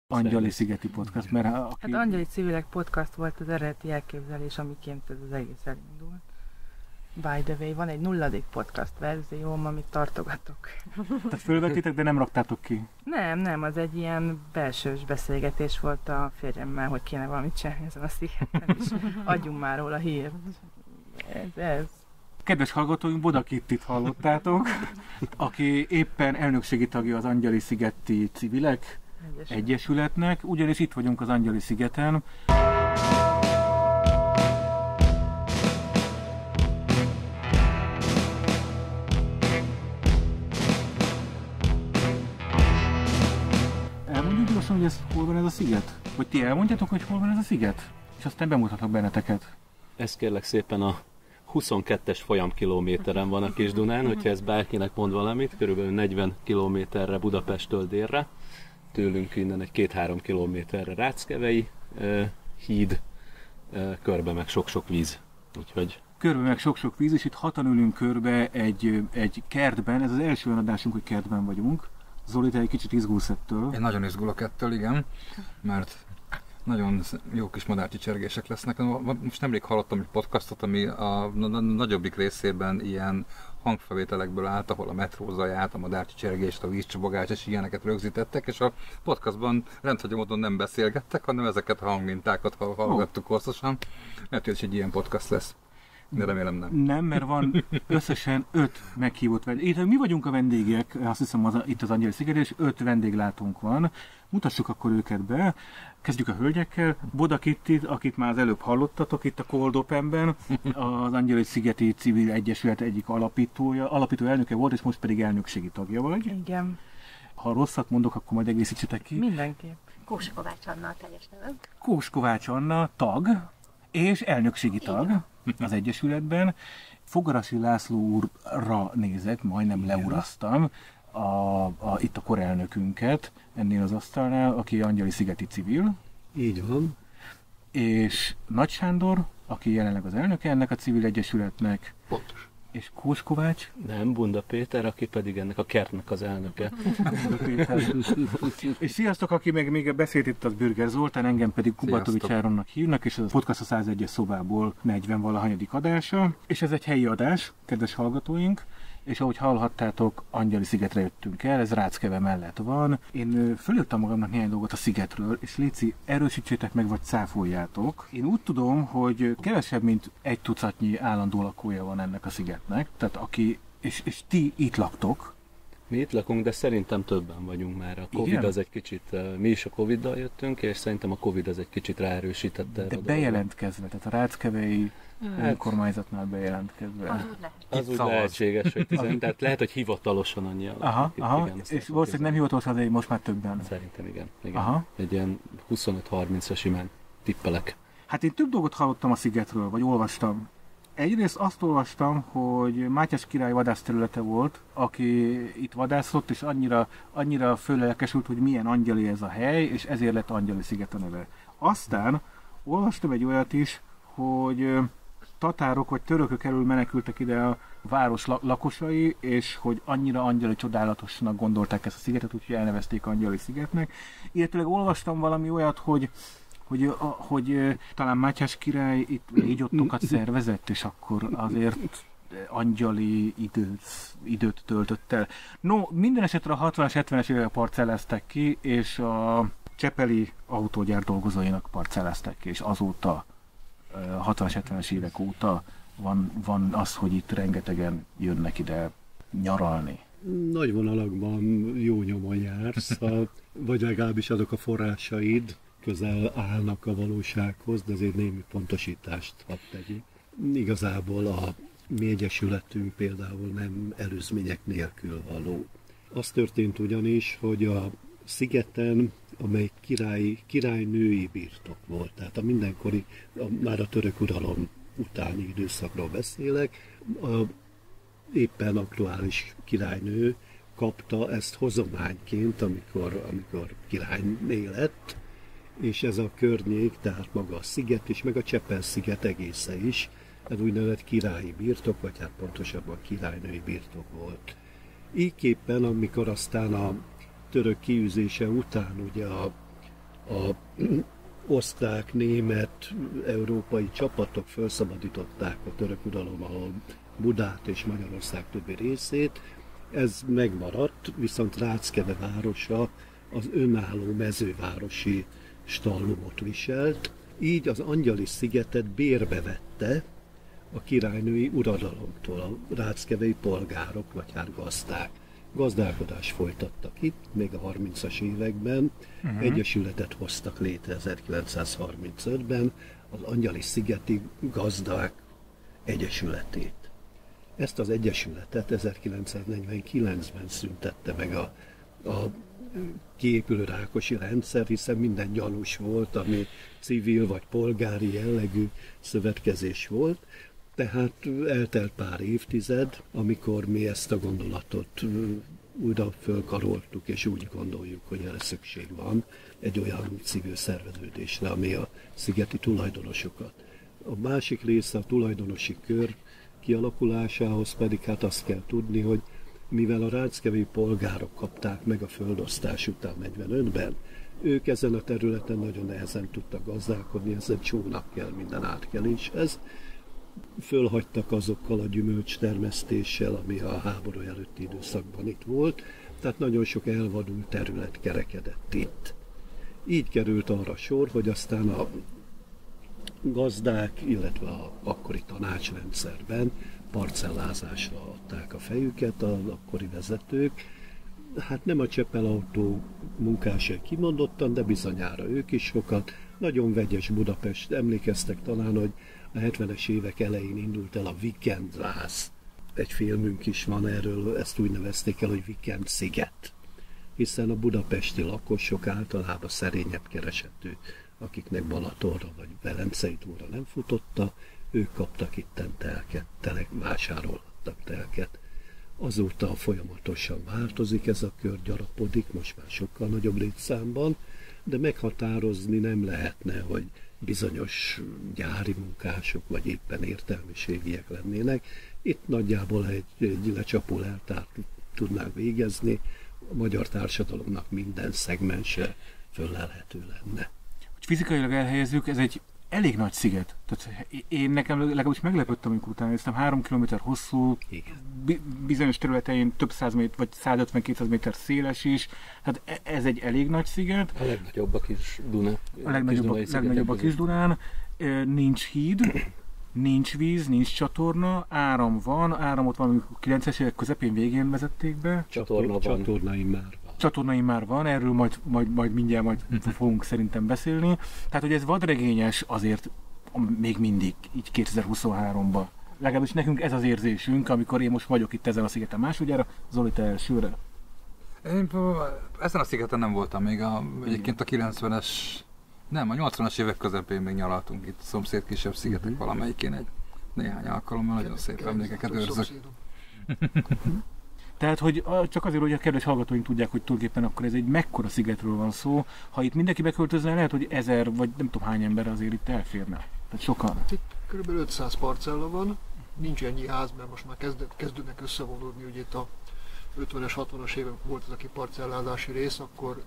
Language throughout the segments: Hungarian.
Angyali Szigeti Podcast, mert Hát Angyali Civilek Podcast volt az eredeti elképzelés, amiként ez az egész elindult. By the way, van egy 0. podcast verzióm, amit tartogatok. Tehát fölvettétek, de nem raktátok ki? Nem, az egy ilyen belsős beszélgetés volt a férjemmel, hogy kéne valamit csinálni ezen a szigeten, és adjunk már róla hírt. Ez. Kedves hallgatóink, Boda Kittit hallottátok, aki éppen elnökségi tagja az Angyali Szigeti Civilek Egyesületnek, ugyanis itt vagyunk az Angyali Szigeten. Elmondjuk gyorsan, hogy hol van ez a sziget? Vagy ti elmondjátok, hogy hol van ez a sziget? És aztán bemutatlak benneteket. Ez kérlek szépen a 22-es folyamkilométeren van a Kis-Dunán, hogyha ez bárkinek mond valamit, körülbelül 40 kilométerre Budapesttől délre. Tőlünk innen egy 2-3 kilométerre Ráckevei híd, körbe meg sok-sok víz. Úgyhogy... Körbe meg sok-sok víz, és itt hatan ülünk körbe egy kertben. Ez az első olyan adásunk, hogy kertben vagyunk. Zoli, te egy kicsit izgulsz ettől. Én nagyon izgulok ettől, igen, mert nagyon jó kis madárcsicsergések lesznek. Most nemrég hallottam egy podcastot, ami a nagyobbik részében ilyen hangfelvételekből állt, ahol a metró zaját, a madárcsicsergést, a vízcsobogást és ilyeneket rögzítettek, és a podcastban rendhagyó módon nem beszélgettek, hanem ezeket a hangmintákat hallgattuk hosszasan. Lehet, hogy ez egy ilyen podcast lesz. De remélem nem. Nem, mert van összesen 5 meghívott vendég. Mi vagyunk a vendégek, azt hiszem itt az Angyali Szigeten, és 5 vendéglátónk van. Mutassuk akkor őket be. Kezdjük a hölgyekkel. Boda Kittit, akit már az előbb hallottatok itt a Cold Openben, az Angyali Szigeti Civil Egyesület egyik alapító elnöke volt, és most pedig elnökségi tagja vagy. Igen. Ha rosszat mondok, akkor majd egészítsetek ki. Mindenképp. Kós Kovács Anna a teljes nevem. Kós Kovács Anna tag, és elnökségi tag az Egyesületben. Fogarasi László úrra nézek, majdnem leuraztam itt a korelnökünket ennél az asztalnál, aki Angyali Szigeti Civil. Így van. És Nagy Sándor, aki jelenleg az elnöke ennek a civil egyesületnek. Pontos. És Kós Kovács? Nem, Bunda Péter, aki pedig ennek a kertnek az elnöke. És sziasztok, aki még beszélt itt, az Bürger Zoltán, engem pedig Kubatovics Áronnak hívnak, és ez a podcast a 101-es szobából 40-valahanyadik adása. És ez egy helyi adás, kedves hallgatóink, és ahogy hallhattátok, Angyali Szigetre jöttünk el, ez Ráckeve mellett van. Én fölírtam magamnak néhány dolgot a szigetről, és léci, erősítsétek meg, vagy cáfoljátok. Én úgy tudom, hogy kevesebb, mint 1 tucatnyi állandó lakója van ennek a szigetnek, tehát és ti itt laktok. Mi itt lakunk, de szerintem többen vagyunk már. A Covid Igen? az egy kicsit, mi is a Covid-dal jöttünk, és szerintem a Covid az egy kicsit ráerősítette. De bejelentkezve, tehát a Ráckevei önkormányzatnál bejelentkezve. Az úgy lehetséges, hogy tehát lehet, hogy hivatalosan annyian. Aha, és valószínűleg nem hivatalosan, de most már többen. Szerintem igen. Aha. Egy ilyen 25-30-as simán tippelek. Hát én több dolgot hallottam a szigetről, vagy olvastam. Egyrészt azt olvastam, hogy Mátyás király vadászterülete volt, aki itt vadászott, és annyira fölelkesült, hogy milyen angyali ez a hely, és ezért lett Angyali Sziget a neve. Aztán olvastam egy olyat is, hogy tatárok vagy törökök elől menekültek ide a város lakosai, és hogy annyira angyali csodálatosnak gondolták ezt a szigetet, úgyhogy elnevezték Angyali Szigetnek. Illetőleg olvastam valami olyat, hogy talán Mátyás király itt légyottokat szervezett, és akkor azért angyali időt töltött el. No, minden esetre a 60-as, 70-es évek parcellázták ki, és a csepeli autógyár dolgozóinak parcellázták ki, és azóta 60-as, 70-es évek óta van az, hogy itt rengetegen jönnek ide nyaralni. Nagy vonalakban jó nyomon jársz, vagy legalábbis azok a forrásaid közel állnak a valósághoz, de azért némi pontosítást hadd tegyünk. Igazából a mi egyesületünk például nem előzmények nélkül való. Az történt ugyanis, hogy a szigeten, amely királynői birtok volt, tehát a mindenkori, már a török uralom utáni időszakról beszélek, a éppen aktuális királynő kapta ezt hozományként, amikor királyné lett, és ez a környék, tehát maga a sziget és meg a Csepel-sziget egésze is, ez úgynevezett királyi birtok, vagy hát pontosabban királynői birtok volt. Ígyképpen, amikor aztán a török kiűzése után ugye a a osztrák, német, európai csapatok felszabadították a török uralom alól Budát és Magyarország többi részét. Ez megmaradt, viszont Ráckeve városa az önálló mezővárosi stallumot viselt, így az Angyali-szigetet bérbe vette a királynői uradalomtól a ráckevei polgárok, vagy hát gazdák. Gazdálkodást folytattak itt, még a 30-as években. Egyesületet hoztak létre 1935-ben, az Angyali-szigeti Gazdák Egyesületét. Ezt az egyesületet 1949-ben szüntette meg a kiépülő rákosi rendszer, hiszen minden gyanús volt, ami civil vagy polgári jellegű szövetkezés volt. Tehát eltelt pár évtized, amikor mi ezt a gondolatot újra fölkaroltuk, és úgy gondoljuk, hogy erre szükség van egy olyan civil szerveződésre, ami a szigeti tulajdonosokat. A másik része a tulajdonosi kör kialakulásához pedig hát azt kell tudni, hogy mivel a ráckevei polgárok kapták meg a földosztás után 45-ben, ők ezen a területen nagyon nehezen tudtak gazdálkodni, ezen csónak kell minden átkeléshez. Fölhagytak azokkal a gyümölcstermesztéssel, ami a háború előtti időszakban itt volt, tehát nagyon sok elvadult terület kerekedett itt. Így került arra sor, hogy aztán a gazdák, illetve az akkori tanácsrendszerben parcellázásra adták a fejüket az akkori vezetők. Hát nem a Csepel-autó munkásai kimondottan, de bizonyára ők is sokat. Nagyon vegyes Budapest, emlékeztek talán, hogy a 70-es évek elején indult el a Vikendláz. Egy filmünk is van erről, ezt úgy nevezték el, hogy Vikend sziget. Hiszen a budapesti lakosok általában szerényebb keresetű, akiknek Balatonra vagy Velencei túra nem futotta, ők kaptak itten telket, vásárolhattak telket. Azóta folyamatosan változik ez a kör, gyarapodik, most már sokkal nagyobb létszámban, de meghatározni nem lehetne, hogy bizonyos gyári munkások, vagy éppen értelmiségiek lennének. Itt nagyjából egy lecsapó leltárt tudnánk végezni, a magyar társadalomnak minden szegmense föllelhető lenne. Hogy fizikailag elhelyezzük, ez egy elég nagy sziget. Tehát én nekem legalábbis meglepődtem, amikor utána néztem, 3 km hosszú, bizonyos területein több 100 méter, vagy 150-200 méter széles is. Tehát ez egy elég nagy sziget. A legnagyobb a Kis-Duna. A legnagyobb a Kis-Dunán. Nincs híd, nincs víz, nincs csatorna, áram van, áramot van, 90-es évek közepén végén vezették be. Csatornaim már van, erről majd mindjárt fogunk szerintem beszélni. Tehát, hogy ez vadregényes azért még mindig, így 2023-ban. Legalábbis nekünk ez az érzésünk, amikor én most vagyok itt ezen a szigeten másodjára. Zoli, te elsőre? Én ezen a szigeten nem voltam még, egyébként a 90-es, nem, a 80-as évek közepén még nyaraltunk itt, szomszéd kisebb szigetek valamelyikén néhány alkalommal, nagyon szép emlékeket őrzök. Tehát, hogy csak azért, hogy a kedves hallgatóink tudják, hogy tulajdonképpen akkor ez egy mekkora szigetről van szó. Ha itt mindenki beköltözne, lehet, hogy 1000 vagy nem tudom hány ember azért itt elférne. Tehát sokan. Itt kb. 500 parcella van, nincs ennyi ház, mert most már kezdődnek összevonódni, ugye itt a 50-es, 60-as évek volt ez a kiparcellázási rész, akkor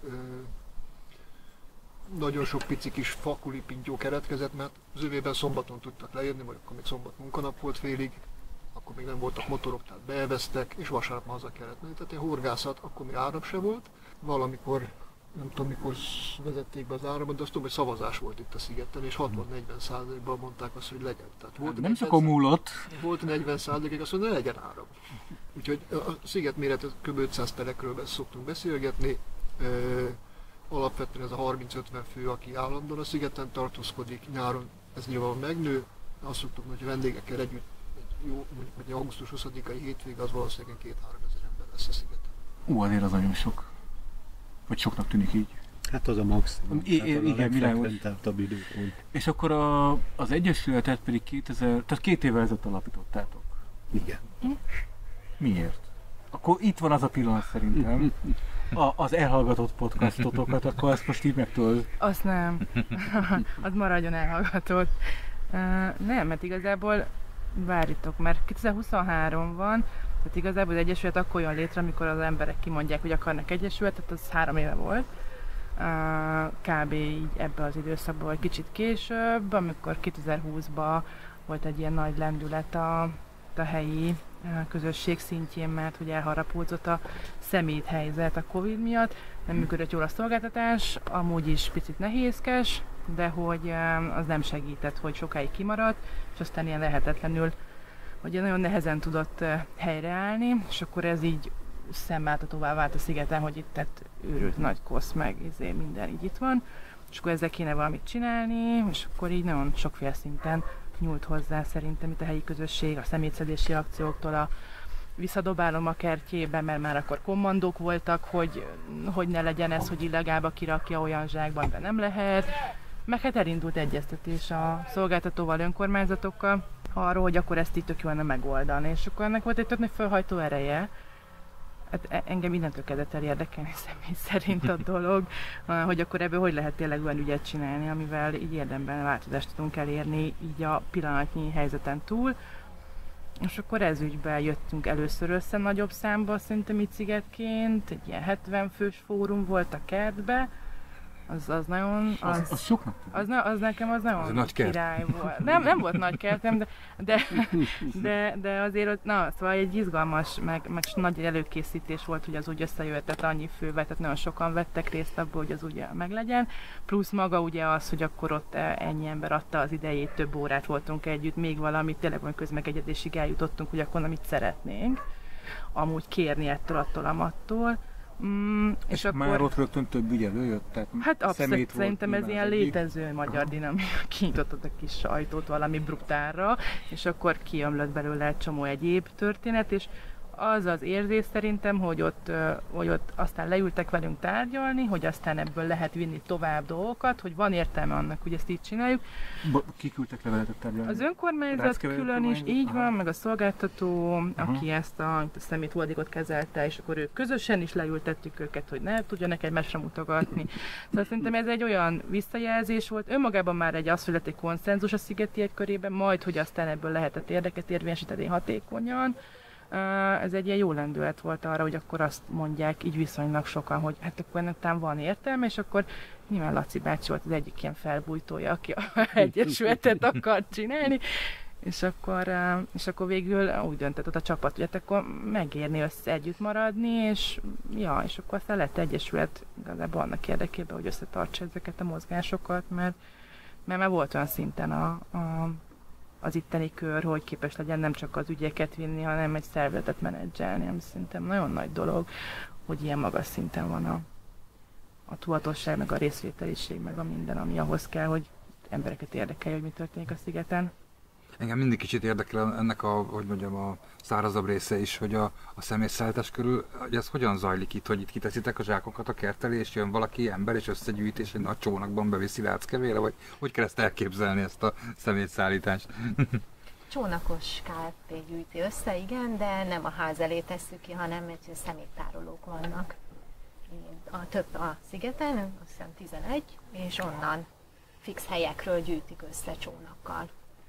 nagyon sok pici kis fakulipintyó keretkezett, mert az övében szombaton tudtak lejönni, vagy akkor még szombat munkanap volt félig, akkor még nem voltak motorok, tehát beelveztek, és vasárnap haza kellett menni. Tehát egy horgászat, akkor még áram se volt. Valamikor, nem tudom mikor vezették be az áramot, de azt tudom, hogy szavazás volt itt a szigeten, és 60-40%-ban mondták azt, hogy legyen. Tehát volt nem sokon múlott. Volt 40%-ig azt, hogy ne legyen áram. Úgyhogy a sziget méret kb. 500 telekről szoktunk beszélgetni. Alapvetően ez a 30-50 fő, aki állandóan a szigeten tartózkodik, nyáron ez nyilván megnő. Azt szoktuk, hogy a vendégekkel együtt jó, mondjuk augusztus 20-ai hétvég, az valószínűleg 2-3 ezer ember lesz a szigeten. Azért az nagyon sok. Vagy soknak tűnik így. Hát az a maximum. Igen, világos. Időpont. És akkor az Egyesületet pedig 2 évvel ezelőtt alapítottátok. Igen. Miért? Akkor itt van az a pillanat szerintem. Az elhallgatott podcastotokat, akkor ezt most így megtudod. Azt nem. Az maradjon elhallgatott. Nem, mert igazából várjatok, mert 2023 van, tehát igazából az Egyesület akkor jön létre, amikor az emberek kimondják, hogy akarnak Egyesületet, az 3 éve volt. kb. Így ebbe az időszakban, vagy kicsit később, amikor 2020-ban volt egy ilyen nagy lendület a helyi közösség szintjén, mert hogy elharapódzott a szeméthelyzet a Covid miatt, nem működött jól a szolgáltatás, amúgy is picit nehézkes, de hogy az nem segített, hogy sokáig kimaradt, és aztán ilyen lehetetlenül, hogy nagyon nehezen tudott helyreállni, és akkor ez így szemmáthatóvá vált a szigeten, hogy itt tett őrült nagy kosz, meg minden így itt van, és akkor ezzel kéne valamit csinálni, és akkor így nagyon sokféle szinten nyúlt hozzá szerintem itt a helyi közösség, a szemétszedési akcióktól a visszadobálom a kertjébe, mert már akkor kommandók voltak, hogy ne legyen ez, hogy illegálba kirakja olyan zsákban, de nem lehet. Meg hát elindult egyeztetés a szolgáltatóval, önkormányzatokkal arról, hogy akkor ezt így tök jó lenne megoldani. És akkor ennek volt egy tök nagy felhajtó ereje. Hát engem innentől kezdett el érdekelni személy szerint a dolog, hogy akkor ebből hogy lehet tényleg olyan ügyet csinálni, amivel így érdemben változást tudunk elérni így a pillanatnyi helyzeten túl. És akkor ez ügyben jöttünk először össze nagyobb számba, szerintem itt szigetként, egy ilyen 70 fős fórum volt a kertbe, az nagyon... Az soknak? Az nekem az nagyon király volt. Nem volt nagy kertem, de azért ott, szóval egy izgalmas, meg nagy előkészítés volt, hogy az úgy összejöhetett annyi fővel, tehát nagyon sokan vettek részt abból, hogy az ugye meglegyen. Plusz maga ugye az, hogy akkor ott ennyi ember adta az idejét, több órát voltunk együtt, még valamit, tényleg olyan közmegegyezésig eljutottunk, hogy akkor amit szeretnénk. Amúgy kérni attól, amattól. És akkor... Már ott rögtön több ügy előjött? Tehát hát abszolút, szerintem ez ilyen létező magyar dinamika. Kinyitottad a kis sajtót valami brutálra, és akkor kiömlött belőle egy csomó egyéb történet, és az az érzés szerintem, hogy ott aztán leültek velünk tárgyalni, hogy aztán ebből lehet vinni tovább dolgokat, hogy van értelme annak, hogy ezt így csináljuk. Kik ültek le veletek tárgyalni? Az önkormányzat külön is, így van, meg a szolgáltató, aki ezt a szemét hulladékot kezelte, és akkor ők közösen is leültettük őket, hogy ne tudjanak egymásra mutogatni. Szóval szerintem ez egy olyan visszajelzés volt, önmagában már az, hogy lett egy konszenzus a szigetiek körében, majd, hogy aztán ebből lehetett érdeket érvényesíteni hatékonyan. Ez egy ilyen jó lendület volt arra, hogy akkor azt mondják így viszonylag sokan, hogy hát akkor ennek talán van értelme, és akkor nyilván Laci bácsi volt az egyik ilyen felbújtója, aki a egyesületet akart csinálni, és akkor végül úgy döntött ott a csapat, hogy hát akkor megérni össze együtt maradni, és akkor aztán lett egyesület igazából annak érdekében, hogy összetartsa ezeket a mozgásokat, mert már volt olyan szinten az itteni kör, hogy képes legyen nem csak az ügyeket vinni, hanem egy szervezetet menedzselni, ami szerintem nagyon nagy dolog, hogy ilyen magas szinten van a tudatosság, meg a részvételiség, meg a minden, ami ahhoz kell, hogy embereket érdekelje, hogy mi történik a szigeten. Engem mindig kicsit érdekel ennek a szárazabb része is, hogy a személyszállítás körül, hogy ez hogyan zajlik itt, hogy itt kiteszitek a zsákokat a kert elé, és jön valaki ember, és összegyűjt, és egy nagy csónakban beviszi Ráckevére, vagy hogy kell ezt elképzelni, ezt a személyszállítást? Csónakos Kft. Gyűjti össze, igen, de nem a ház elé tesszük ki, hanem egy szeméttárolók vannak. Több a szigeten, azt hiszem 11, és onnan fix helyekről gyűjtik össze csónakkal.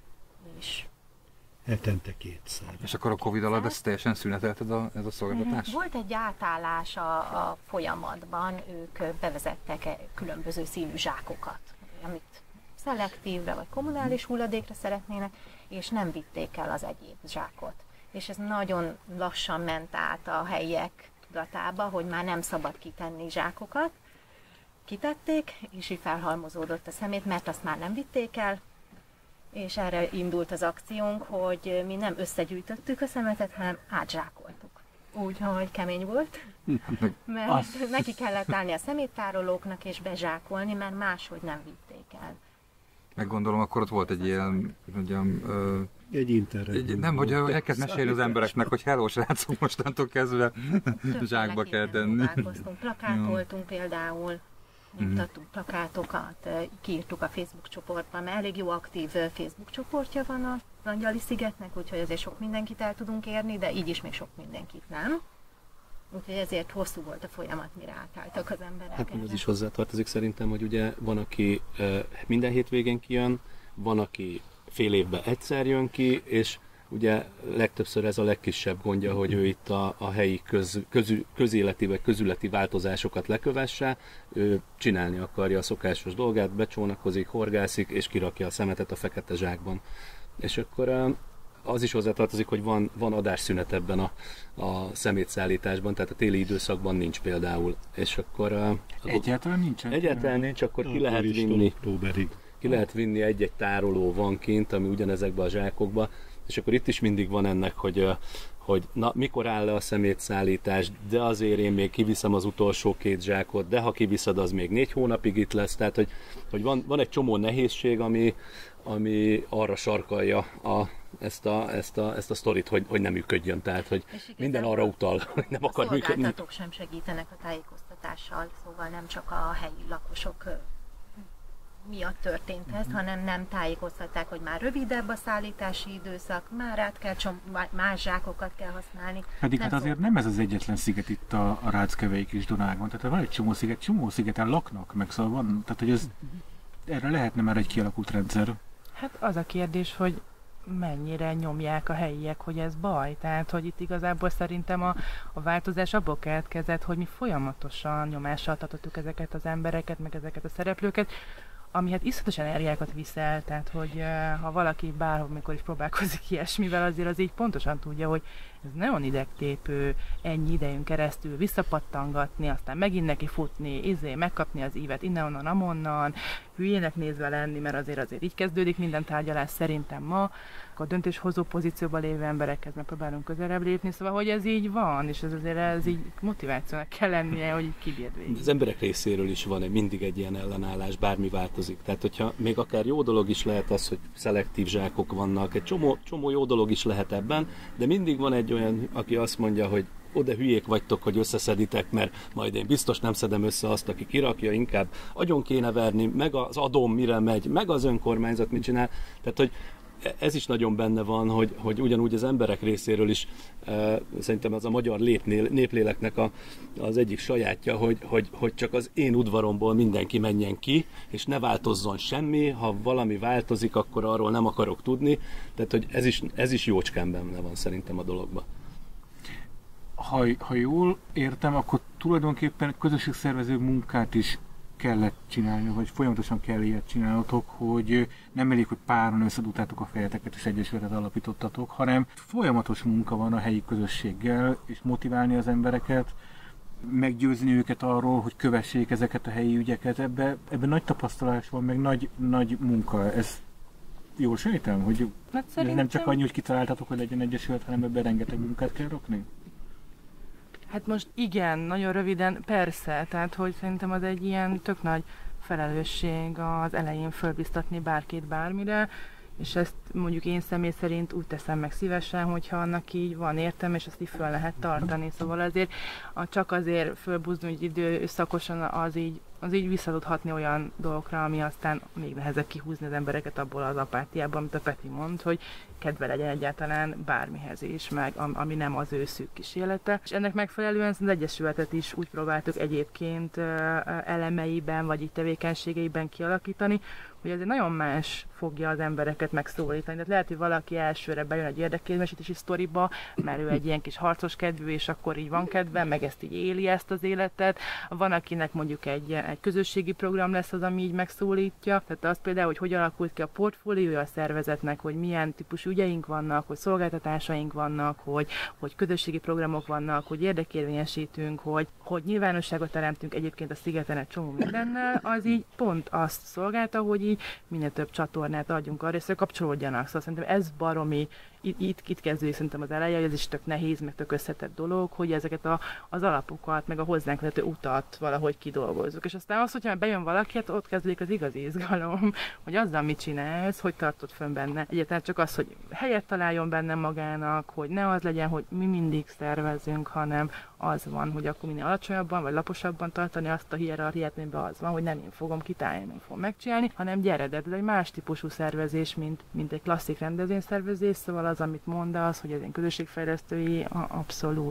És hetente 2-szer. És akkor a Covid alatt ezt teljesen szünetelted ez a szolgáltatás? Volt egy átállás a folyamatban, ők bevezettek különböző színű zsákokat, amit szelektívre vagy kommunális hulladékra szeretnének, és nem vitték el az egyéb zsákot. És ez nagyon lassan ment át a helyiek tudatába, hogy már nem szabad kitenni zsákokat. Kitették, és így felhalmozódott a szemét, mert azt már nem vitték el, és erre indult az akciónk, hogy mi nem összegyűjtöttük a szemetet, hanem átzsákoltuk. Úgyhogy kemény volt, mert neki kellett állni a szeméttárolóknak és bezsákolni, mert máshogy nem vitték el. Meggondolom, akkor ott volt egy ilyen, egy internet. Nem, hogy elkezd mesélni az embereknek, hogy hello srácok, mostantól kezdve zsákba kell tenni. Plakátoltunk például, nyomtattunk plakátokat, kiírtuk a Facebook csoportban, mert elég jó aktív Facebook csoportja van a Angyali-szigetnek, úgyhogy azért sok mindenkit el tudunk érni, de így is még sok mindenkit nem. Úgyhogy ezért hosszú volt a folyamat, mire átálltak az emberek. Hát az is hozzátartozik szerintem, hogy ugye van, aki minden hétvégén kijön, van, aki fél évben egyszer jön ki, és ugye legtöbbször ez a legkisebb gondja, hogy ő itt a helyi közéleti vagy közületi változásokat lekövesse, ő csinálni akarja a szokásos dolgát, becsónakozik, horgászik, és kirakja a szemetet a fekete zsákban. És akkor az is hozzátartozik, hogy van adásszünet ebben a szemétszállításban, tehát a téli időszakban nincs például. És akkor... Egyáltalán nincsen? Egyáltalán nincs, akkor ki lehet vinni. Ki lehet vinni egy-egy tároló van kint, ami ugyanezekbe a zsákokba, és akkor itt is mindig van ennek, hogy na, mikor áll le a szemétszállítás, de azért én még kiviszem az utolsó 2 zsákot, de ha kiviszed, az még 4 hónapig itt lesz, tehát hogy van egy csomó nehézség, ami arra sarkalja ezt a sztorit, hogy nem működjön, tehát hogy minden arra utal, hogy nem akar működni. A szolgáltatók sem segítenek a tájékoztatással, szóval nem csak a helyi lakosok miatt történt ez, hanem nem tájékoztatták, hogy már rövidebb a szállítási időszak, már át kell más zsákokat kell használni. Pedig hát azért nem ez az egyetlen sziget itt a Ráckevei kis Dunákban, tehát van egy csomó szigeten laknak, meg szóval van, tehát hogy erre lehetne már egy kialakult rendszer. Hát az a kérdés, hogy mennyire nyomják a helyiek, hogy ez baj. Tehát, hogy itt igazából szerintem a változás abból keletkezett, hogy mi folyamatosan nyomással tartottuk ezeket az embereket, meg ezeket a szereplőket, ami hát iszonyatos energiákat viszel, tehát hogy ha valaki bármikor is próbálkozik ilyesmivel, azért az így pontosan tudja, hogy ez nagyon idegtépő, ennyi idejön keresztül visszapattangatni, aztán megint neki futni, megkapni az ívet innen-onnan, amonnan, hülyének nézve lenni, mert azért így kezdődik minden tárgyalás szerintem ma, a döntéshozó pozícióban lévő emberekhez megpróbálunk közelebb lépni, szóval hogy ez így van, és ez így motivációnak kell lennie, hogy így kibírd végig. Az emberek részéről is van mindig egy ilyen ellenállás, bármi változik. Tehát, hogyha még akár jó dolog is lehet az, hogy szelektív zsákok vannak, egy csomó jó dolog is lehet ebben, de mindig van egy olyan, aki azt mondja, hogy de hülyék vagytok, hogy összeszeditek, mert majd én biztos nem szedem össze azt, aki kirakja, inkább agyon kéne verni, meg az adóm mire megy, meg az önkormányzat mit csinál. Tehát, hogy ez is nagyon benne van, hogy ugyanúgy az emberek részéről is szerintem az a magyar népléleknek az egyik sajátja, hogy csak az én udvaromból mindenki menjen ki, és ne változzon semmi, ha valami változik, akkor arról nem akarok tudni. Tehát, hogy ez is jócskán benne van szerintem a dologban. Ha jól értem, akkor tulajdonképpen közösségszervező munkát is kellett csinálni, vagy folyamatosan kell ilyet csinálnotok, hogy nem elég, hogy páran összedugtátok a fejeteket és egyesületet alapítottatok, hanem folyamatos munka van a helyi közösséggel, és motiválni az embereket, meggyőzni őket arról, hogy kövessék ezeket a helyi ügyeket. Ebben nagy tapasztalás van, meg nagy munka. Ez jól sejtem, hogy nem csak annyi, hogy kitaláltatok, hogy legyen egyesület, hanem ebben rengeteg munkát kell rakni? Hát most igen, nagyon röviden, persze, tehát hogy szerintem az egy ilyen tök nagy felelősség az elején fölbiztatni bárkit bármire, és ezt mondjuk én személy szerint úgy teszem meg szívesen, hogyha annak így van értelme, és azt így föl lehet tartani. Szóval azért csak azért fölbuzdulni időszakosan az így vissza tud hatni olyan dolgokra, ami aztán még nehezebb kihúzni az embereket abból az apátiából, amit a Peti mond, hogy kedve legyen egyáltalán bármihez is, meg ami nem az ő szűk kis élete. És ennek megfelelően az egyesületet is úgy próbáltuk egyébként elemeiben, vagy így tevékenységeiben kialakítani, hogy ez egy nagyon más fogja az embereket megszólítani. Tehát lehet, hogy valaki elsőre bejön egy érdekérvényesítési sztoriba, mert ő egy ilyen kis harcos kedvű, és akkor így van kedve, meg ezt így éli ezt az életet. Van, akinek mondjuk egy közösségi program lesz az, ami így megszólítja. Tehát az például, hogy alakult ki a portfóliója a szervezetnek, hogy milyen típusú ügyeink vannak, hogy szolgáltatásaink vannak, hogy közösségi programok vannak, hogy érdekérvényesítünk, hogy nyilvánosságot teremtünk egyébként a szigeten egy csomó mindennel, az így pont azt szolgálta, hogy így minél több csatornát adjunk arra, és kapcsolódjanak. Szóval szerintem ez baromi, itt kezdődik szerintem az eleje, hogy ez is tök nehéz, meg tök összetett dolog, hogy ezeket az alapokat, meg a hozzánk vezető utat valahogy kidolgozzuk. És aztán az, hogyha bejön valaki, hát ott kezdődik az igazi izgalom, hogy azzal mit csinálsz, hogy tartod fönn benne. Egyáltalán csak az, hogy helyet találjon benne magának, hogy ne az legyen, hogy mi mindig szervezünk, hanem az van, hogy akkor minél alacsonyabban vagy laposabban tartani azt a hierarchiát, amiben az van, hogy nem én fogom kitálni, nem fogom megcsinálni, hanem gyere, de ez egy más típusú szervezés, mint egy klasszik rendezvényszervezés, szóval az, amit mondasz, hogy ez egy közösségfejlesztői, abszolút.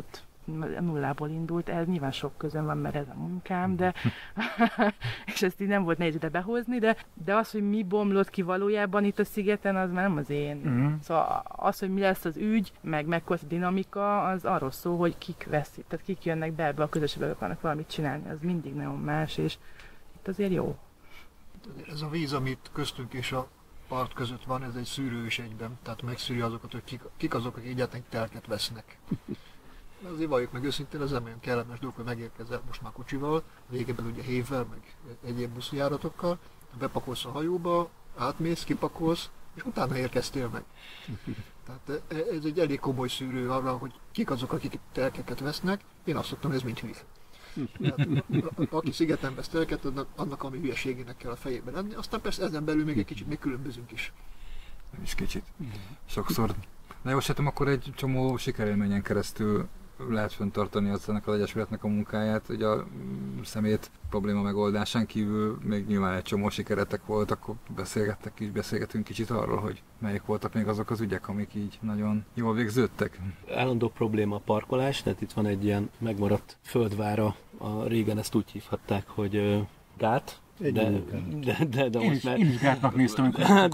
nullából indult, ez nyilván sok közön van, mert ez a munkám, de és ezt így nem volt nehéz ide behozni, de az, hogy mi bomlott ki valójában itt a szigeten, az már nem az én. Szóval az, hogy mi lesz az ügy, meg mekkora a dinamika, az arról szól, hogy kik veszik, tehát kik jönnek be ebbe a közösségbe, akarnak valamit csinálni, az mindig nagyon más, és itt azért jó. Ez a víz, amit köztünk és a part között van, ez egy szűrő is egyben, tehát megszűri azokat, hogy kik azok, akik egyáltalán telket vesznek. Azért valljuk meg őszintén, az nem olyan kellemes dolog, hogy megérkezel most már kocsival, régebben ugye hévvel, meg egyéb buszjáratokkal, bepakolsz a hajóba, átmész, kipakolsz, és utána érkeztél meg. Tehát ez egy elég komoly szűrő arra, hogy kik azok, akik telkeket vesznek. Én azt szoktam, ez mind hülye. Aki szigeten vesz telket, annak ami hülyeségének kell a fejében lenni. Aztán persze ezen belül még egy kicsit még különbözünk is. És kicsit. Sokszor. Na jó, hát akkor egy csomó sikerélményen keresztül lehet fenntartani ennek az egyesületnek a munkáját. Ugye a szemét probléma megoldásán kívül még nyilván egy csomó sikeretek volt, akkor beszélgetünk kicsit arról, hogy melyik voltak még azok az ügyek, amik így nagyon jól végződtek. Állandó probléma a parkolás, tehát itt van egy ilyen megmaradt földvára, régen ezt úgy hívhatták, hogy gát. De most már... Én is gátnak néztem,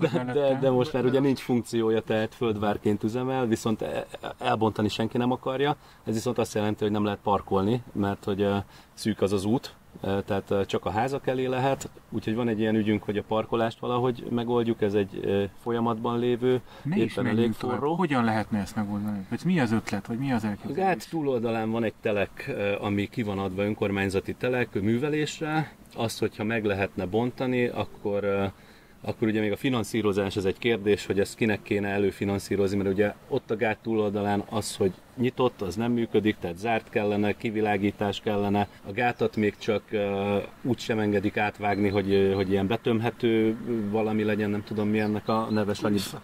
de most már ugye nincs funkciója, tehát földvárként üzemel, viszont elbontani senki nem akarja. Ez viszont azt jelenti, hogy nem lehet parkolni, mert hogy szűk az út, tehát csak a házak elé lehet. Úgyhogy van egy ilyen ügyünk, hogy a parkolást valahogy megoldjuk, ez egy folyamatban lévő, éppen elég forró. Hogyan lehetne ezt megoldani? Mi az ötlet, vagy mi az elképzelés? A gát túloldalán van egy telek, ami ki van adva, önkormányzati telek művelésre. Azt, hogyha meg lehetne bontani, akkor ugye még a finanszírozás ez egy kérdés, hogy ezt kinek kéne előfinanszírozni, mert ugye ott a gát túloldalán az, hogy nyitott, az nem működik, tehát zárt kellene, kivilágítás kellene. A gátat még csak úgy sem engedik átvágni, hogy ilyen betömhető valami legyen, nem tudom mi ennek a neves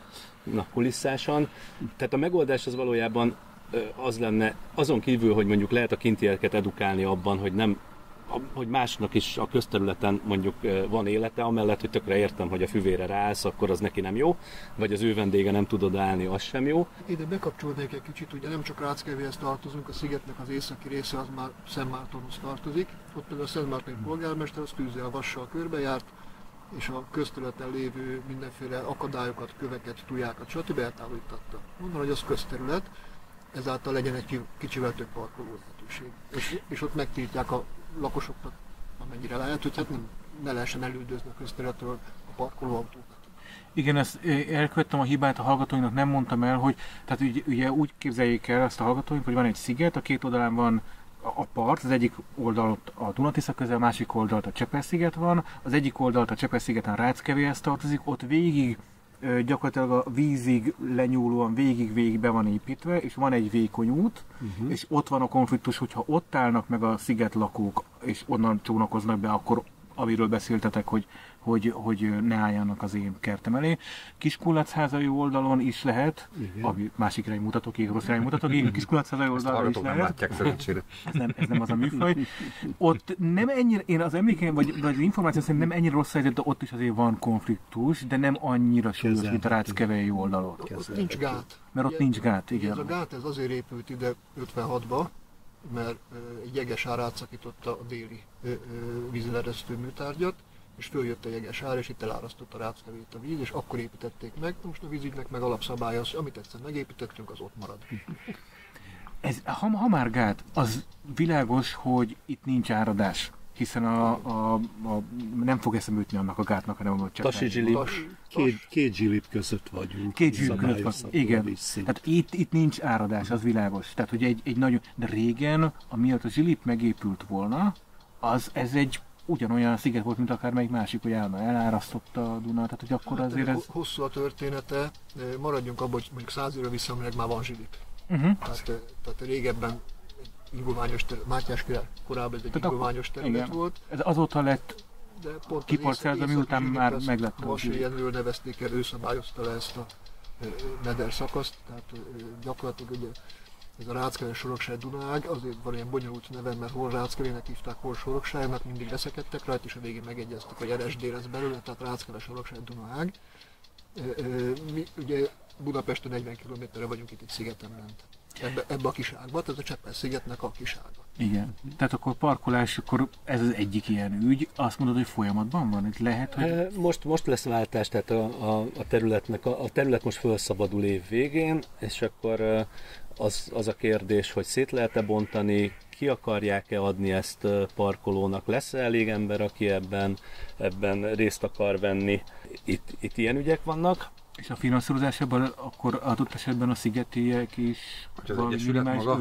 kulisszáson. Tehát a megoldás az valójában az lenne, azon kívül, hogy mondjuk lehet a kintieket edukálni abban, hogy másnak is a közterületen mondjuk van élete, amellett, hogy tökre értem, hogy a füvére ráállsz, akkor az neki nem jó, vagy az ő vendége nem tud odaállni, az sem jó. Ide bekapcsolnék egy kicsit, ugye nem csak Ráckevéhez tartozunk, a szigetnek az északi része az már Szentmártonhoz tartozik. Ott például a Szentmártoni polgármester az tűzzel, vassal körbejárt, és a közterületen lévő mindenféle akadályokat, köveket, tujákat, stb. Eltávolítatta. Mondom, hogy az közterület, ezáltal legyen egy kicsivel több parkoló lehetőség. És ott megtiltják a lakosoknak, amennyire lehet, hogy hát ne lehessen elüldözni a közterületről a parkolóautókat. Igen, ezt elkövettem a hibát, a hallgatóinak nem mondtam el, hogy tehát ugye úgy képzeljék el ezt a hallgatóink, hogy van egy sziget, a két oldalán van a part, az egyik oldalt a Dunatisza közel, a másik oldalt a Csepel-sziget van, az egyik oldalt a Csepel-szigeten Ráckevéhez tartozik, ott végig gyakorlatilag a vízig lenyúlóan végig be van építve, és van egy vékony út, és ott van a konfliktus, hogyha ott állnak meg a sziget lakók, és onnan csónakoznak be, akkor amiről beszéltetek, hogy ne álljanak az én kertem elé. Kiskulacházai oldalon is lehet, ami másik irány mutatok, rossz irány mutatok, Kiskulacházai oldalon is lehet. Ez nem az a műfaj. Ott nem ennyire, én az emlékeim, vagy az információ szerint nem ennyire rossz helyzet, de ott is azért van konfliktus, de nem annyira súlyos, mint a Ráckevei oldalon. Ott nincs gát. Mert ott nincs gát, igen. Ez a gát ez azért épült ide 56-ba, mert egy jegesár átszakította a déli vízleresztő műtárgyat, és följött a jegesár, és itt elárasztotta Ráckevét a víz, és akkor építették meg. Most a vízügynek meg alapszabálya az, amit egyszer megépítettünk, az ott marad. Ez, ha már gát, az világos, hogy itt nincs áradás, hiszen nem fog eszembe jutni annak a gátnak, hanem a Tasi-zsilip. Két zsilip között vagyunk. Két zsilip között van, igen. Tehát itt nincs áradás, az világos. Tehát, hogy egy nagyon... De régen, amiatt a zsilip megépült volna, ez egy ugyanolyan sziget volt, mint akármelyik másik, hogy elárasztotta a Duna, tehát hogy akkor azért ez... Hosszú a története, maradjunk abban, hogy mondjuk 100 évre visszamenőleg már van zsilip. Tehát régebben iggoványos terület, Mátyás király korábban ez egy iggoványos terület volt. Ez azóta lett kiparcelzve, miután már meglett a Vasé Jenőről nevezték el, ő szabályozta le ezt a meder szakaszt, tehát gyakorlatilag ugye ez a Ráckeve-Sorokságy-Dunaág, azért van ilyen bonyolult neve, mert hol Ráckevének hívták, hol Sorokságynak, mindig veszekedtek rajta, és a végén megegyeztek, hogy RSD lesz belőle, tehát Ráckeve-Sorokságy-Dunaág. Mi ugye Budapesten 40 km-re vagyunk itt egy szigeten ment. ebbe a kiságba, tehát a Csepel-szigetnek a kisága. Igen. Tehát akkor parkolás, akkor ez az egyik ilyen ügy. Azt mondod, hogy folyamatban van? Itt lehet, hogy... Most lesz váltás, tehát a terület most felszabadul év végén, és akkor az a kérdés, hogy szét lehet-e bontani, ki akarják-e adni ezt parkolónak, lesz-e elég ember, aki ebben részt akar venni. Itt ilyen ügyek vannak. És a finanszírozásában akkor adott esetben a szigetiek is... Hogy az egyesület maga?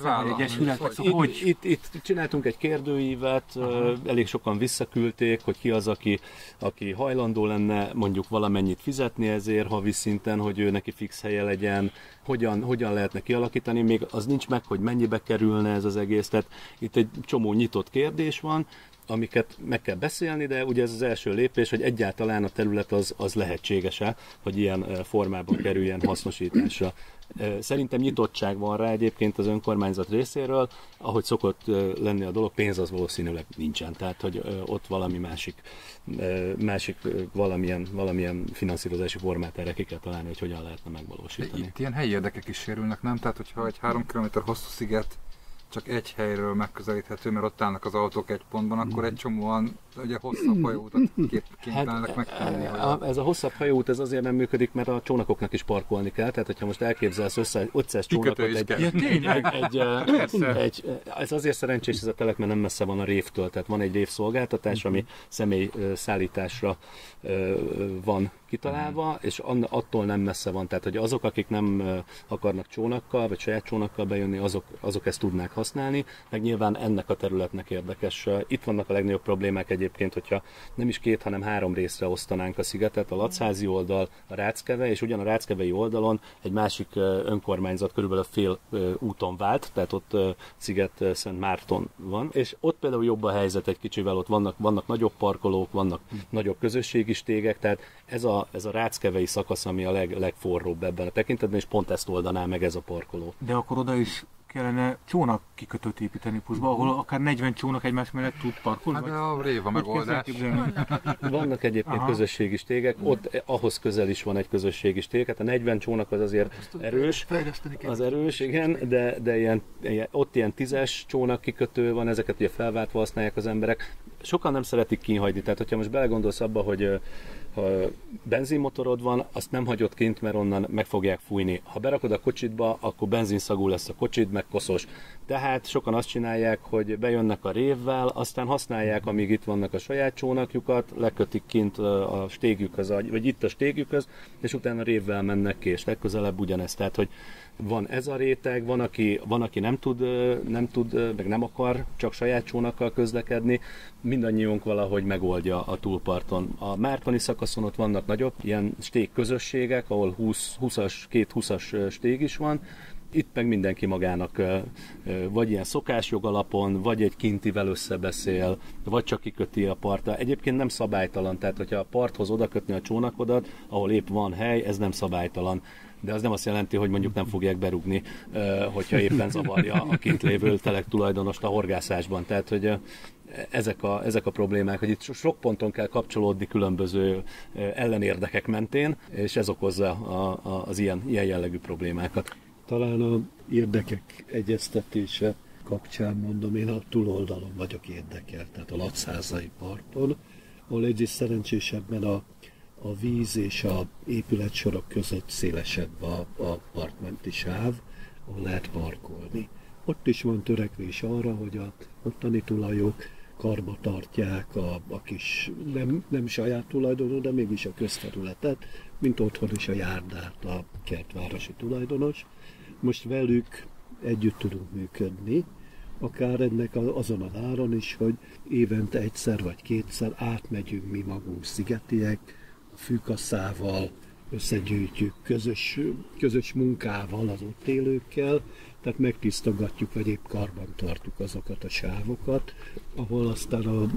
Itt csináltunk egy kérdőívet, elég sokan visszaküldték, hogy ki az, aki hajlandó lenne mondjuk valamennyit fizetni ezért havi szinten, hogy ő neki fix helye legyen, hogyan lehetne kialakítani, még az nincs meg, hogy mennyibe kerülne ez az egész, tehát itt egy csomó nyitott kérdés van, amiket meg kell beszélni, de ugye ez az első lépés, hogy egyáltalán a terület az lehetséges-e, hogy ilyen formában kerüljen hasznosításra. Szerintem nyitottság van rá egyébként az önkormányzat részéről, ahogy szokott lenni a dolog, pénz az valószínűleg nincsen, tehát hogy ott valami másik valamilyen finanszírozási formát erre ki kell találni, hogy hogyan lehetne megvalósítani. Itt ilyen helyi érdekek is sérülnek, nem? Tehát hogyha egy 3 km hosszú sziget csak egy helyről megközelíthető, mert ott állnak az autók egy pontban, akkor egy csomóan ugye hosszabb hajóutat kénytelenek megtenni. Ez a hosszabb hajóút ez azért nem működik, mert a csónakoknak is parkolni kell, tehát hogyha most elképzelsz 500 csónakot ez azért szerencsés ez a telek, mert nem messze van a révtől, tehát van egy révszolgáltatás, ami személy szállításra van kitalálva, és attól nem messze van, tehát hogy azok, akik nem akarnak csónakkal, vagy saját csónakkal bejönni, azok ezt tudnák használni, meg nyilván ennek a területnek érdekes. Itt vannak a legnagyobb problémák egyébként, hogyha nem is 2, hanem 3 részre osztanánk a szigetet, a Lacházi oldal, a Ráckeve, és ugyan a Ráckevei oldalon egy másik önkormányzat körülbelül fél úton vált, tehát ott Sziget-Szent-Márton van, és ott például jobb a helyzet egy kicsivel, ott vannak nagyobb parkolók, vannak nagyobb közösségi stégek, tehát ez a Ráckevei szakasz, ami a legforróbb ebben a tekintetben, és pont ezt oldaná meg ez a parkoló. De akkor oda is kellene csónak kikötőt építeni pluszba, ahol akár 40 csónak egymás mellett tud parkolni? Hát de a rév a megoldás. Vannak egyébként közösségi stégek, ott ahhoz közel is van egy közösségi stég, hát a 40 csónak az azért erős, az erős, igen, de ott ilyen 10-es csónak kikötő van, ezeket ugye felváltva használják az emberek. Sokan nem szeretik kihagyni, tehát hogyha most belegondolsz abba, hogy ha benzinmotorod van, azt nem hagyod kint, mert onnan meg fogják fújni. Ha berakod a kocsitba, akkor benzinszagú lesz a kocsid, meg koszos. Tehát sokan azt csinálják, hogy bejönnek a révvel, aztán használják, amíg itt vannak a saját csónakjukat, lekötik kint a stégjükhöz, vagy itt a stégjükhöz, és utána révvel mennek ki, és legközelebb ugyanezt. Tehát, hogy van ez a réteg, van, aki nem tud, meg nem akar csak saját csónakkal közlekedni, mindannyiunk valahogy megoldja a túlparton. A mártoni szakaszon ott vannak nagyobb ilyen stég közösségek, ahol 2-20-as stég is van, itt meg mindenki magának vagy ilyen szokásjog alapon, vagy egy kintivel összebeszél, vagy csak kiköti a partra. Egyébként nem szabálytalan, tehát hogyha a parthoz odakötni a csónakodat, ahol épp van hely, ez nem szabálytalan. De az nem azt jelenti, hogy mondjuk nem fogják berúgni, hogyha éppen zavarja a kint lévő telek tulajdonost a horgászásban. Tehát, hogy ezek a problémák, hogy itt sok ponton kell kapcsolódni különböző ellenérdekek mentén, és ez okozza az ilyen jellegű problémákat. Talán a érdekek egyeztetése kapcsán mondom, én a túloldalon vagyok érdekelt, tehát a Lacázai parton, ahol egyrészt szerencsésebben a víz és a épületsorok között szélesebb a partmenti sáv, ahol lehet parkolni. Ott is van törekvés arra, hogy a ottani tulajok karba tartják a kis, nem saját tulajdonú, de mégis a közterületet, mint otthon is a járdát a kertvárosi tulajdonos. Most velük együtt tudunk működni, akár ennek azon a áron is, hogy évente egyszer vagy kétszer átmegyünk mi magunk szigetiek, a fűkasszával, összegyűjtjük közös munkával az ott élőkkel, tehát megtisztogatjuk, vagy épp karban tartjuk azokat a sávokat, ahol aztán a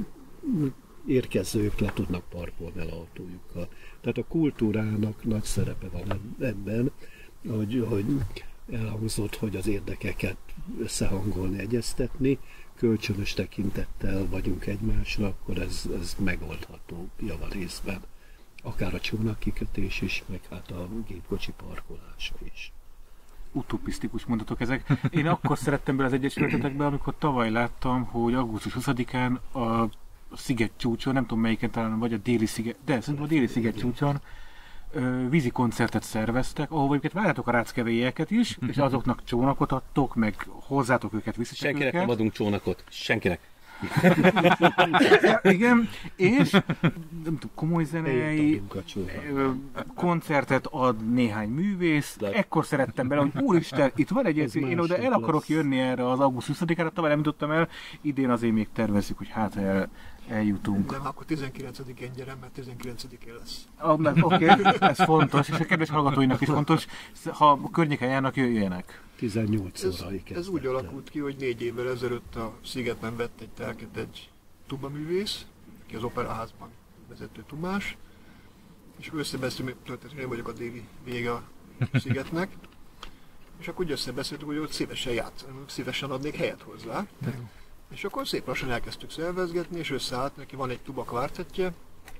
érkezők le tudnak parkolni el autójukkal. Tehát a kultúrának nagy szerepe van ebben, hogy elhangzott, hogy az érdekeket összehangolni, egyeztetni, kölcsönös tekintettel vagyunk egymásra, akkor ez megoldható javarészben. Akár a csónakkikötés is, meg hát a gépkocsi parkolása is. utopisztikus mondatok ezek. Én akkor szerettem bele az egyesületetekbe, amikor tavaly láttam, hogy augusztus 20-án a sziget csúcson, nem tudom melyiken, talán vagy a déli sziget, de szerintem a déli sziget csúcson vízi koncertet szerveztek, ahol egyébként várjátok a ráckeveieket is, és azoknak csónakot adtok, meg hozzátok őket, viszitek Senkinek őket. nem adunk csónakot. Senkinek. Igen, és nem tudom, komoly zenei Adunk a csónakot. koncertet ad néhány művész. De- Ekkor szerettem bele, hogy úristen, itt van egy, Ez én oda el másnap akarok lesz. jönni erre az augusztus 20-ára, tavaly nem jutottam el, idén azért még tervezzük, hogy hát eljutunk. De már akkor 19-én gyere, mert 19-én lesz. Oké, ez fontos, és a kedves hallgatóinak is fontos, ha a környéken járnak, jöjjenek. 18 Ez, órai ez úgy alakult ki, hogy 4 évvel ezelőtt a Szigeten vett egy telket egy tubaművész, aki az operaházban vezető tubás, és összebeszéltünk, történetesen én vagyok a déli vége a Szigetnek, és akkor úgy összebeszéltük, hogy ott szívesen játszani, szívesen adnék helyet hozzá. És akkor szép lassan elkezdtük szervezgetni, és összeállt, neki van egy tuba kvártettje,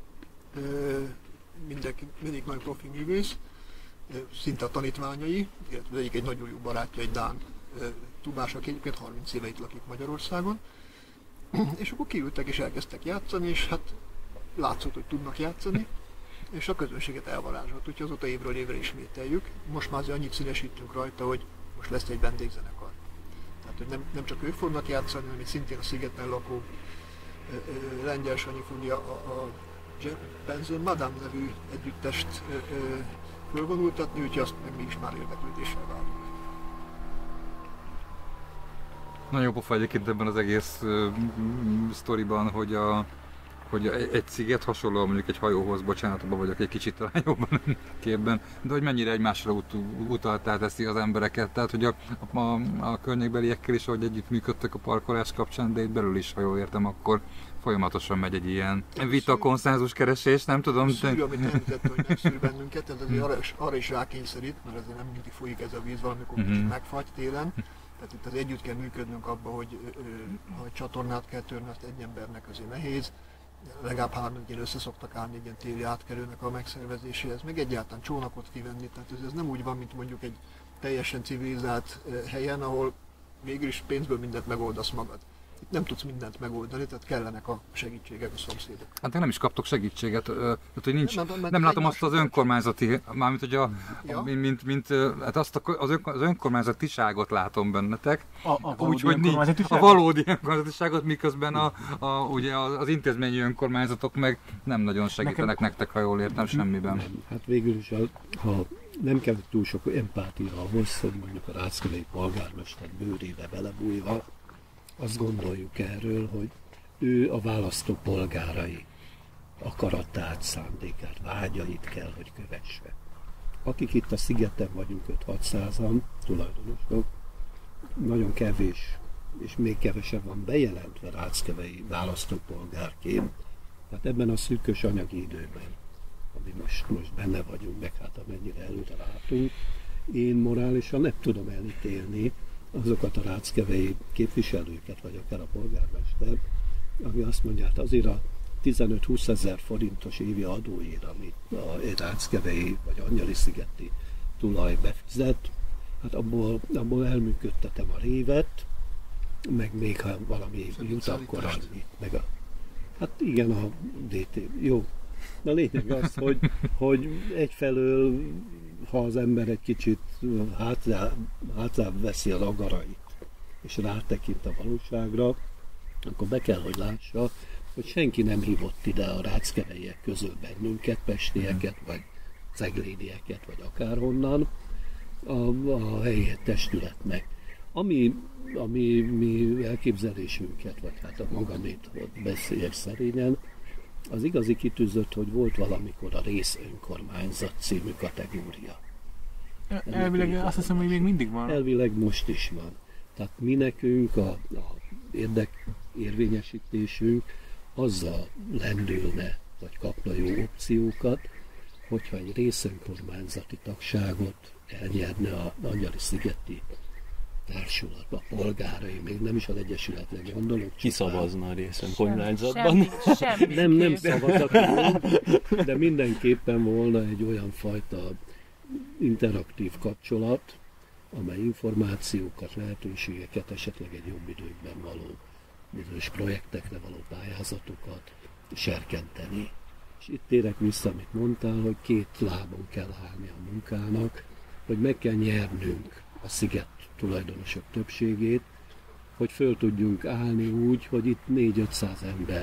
mindig nagy profi művész, szinte a tanítványai, illetve az egyik egy nagyon jó barátja, egy dán tubás, aki egyébként 30 éve itt lakik Magyarországon. És akkor kiültek és elkezdtek játszani, és hát látszott, hogy tudnak játszani, és a közönséget elvarázsolt, úgyhogy azóta évről évre ismételjük. Most már azért annyit színesítünk rajta, hogy most lesz egy vendégzenekar. Tehát, hogy nem csak ők fognak játszani, hanem szintén a Szigeten lakó Lengyel Sanyi fogja a Benson Madame nevű együttest fölvonultatni, úgyhogy azt meg mi is már érdeklődéssel várjuk. Nagyon pofa egyébként ebben az egész sztoriban, hogy egy sziget hasonló mondjuk egy hajóhoz, bocsánat, abban vagyok egy kicsit talán jobban képben, de hogy mennyire egymásra utaltá teszi az embereket, tehát hogy a környékbeliekkel is, ahogy együtt működtek a parkolás kapcsán, de itt belül is, ha jól értem, akkor folyamatosan megy egy ilyen vita, konszenzus keresés, nem tudom. A szűrő, amit említett, hogy megszűr bennünket, ez azért arra is rákényszerít, mert ezért nem mindig folyik ez a víz, valamikor kicsit megfagy télen. Tehát itt az együtt kell működnünk abban, hogy ha egy csatornát kell törni, azt egy embernek azért nehéz. Legalább 3 ilyen össze szoktak állni egy ilyen téli átkelőnek a megszervezéséhez, meg egyáltalán csónakot kivenni. Tehát ez nem úgy van, mint mondjuk egy teljesen civilizált helyen, ahol végül is pénzből mindent megoldasz magad. Itt nem tudsz mindent megoldani, tehát kellenek a segítségek, a szomszédok. Hát nem is kaptok segítséget, tehát, hogy nincs, Nem, nem látom azt az egymásra önkormányzati, mármint hogy Ja. hát azt az önkormányzatiságot látom bennetek. Úgy, hogy a valódi önkormányzatiságot, miközben ugye az intézményi önkormányzatok meg nem nagyon segítenek nektek, ha jól értem, semmiben. Nem. Hát végül is, ha nem kell túl sok empátia ahhoz, hogy mondjuk a ráckevei polgármester bőrébe belebújva, azt gondoljuk erről, hogy ő a választópolgárai akaratát, szándékát, vágyait kell, hogy kövesse. Akik itt a szigeten vagyunk 5-600-an, tulajdonosok, nagyon kevés, és még kevesebb van bejelentve ráckevei választópolgárként. Tehát ebben a szűkös anyagi időben, ami most benne vagyunk, meg hát amennyire előre látunk, én morálisan nem tudom elítélni azokat a ráckevei képviselőket, vagy akár a polgármester, ami azt mondja, hát azért a 15-20 ezer forintos évi adóért, amit a ráckevei vagy Angyali-szigeti tulaj befizet, hát abból elműködtetem a révet, meg még ha valami jut, akkor annyit. Hát igen, a DT. Jó. A lényeg az, hogy egyfelől, ha az ember egy kicsit hátrább veszi a agarait, és rátekint a valóságra, akkor be kell, hogy lássa, hogy senki nem hívott ide a ráckeveiek közül bennünket, pestieket, vagy ceglédieket, vagy akárhonnan a helyi testületnek. Ami mi elképzelésünket, vagy hát a magamét beszéljek szerényen, az igazi kitűzött, hogy volt valamikor a részönkormányzat című kategória. Elvileg azt hiszem, hogy még mindig van. Elvileg most is van. Tehát mi nekünk a érdekérvényesítésünk azzal lendülne, vagy kapna jó opciókat, hogyha egy részönkormányzati tagságot elnyerne a Angyali-szigeti társulat, a polgárai, még nem is az egyesületnek gondolok. Ki szavazna a részönkormányzatban? Nem szavazatul, de mindenképpen volna egy olyan fajta interaktív kapcsolat, amely információkat, lehetőségeket, esetleg egy jobb időkben való bizonyos projektekre való pályázatokat serkenteni. És itt térek vissza, amit mondtál, hogy két lábon kell állni a munkának, hogy meg kell nyernünk a sziget tulajdonosok többségét, hogy föl tudjunk állni úgy, hogy itt 400-500 ember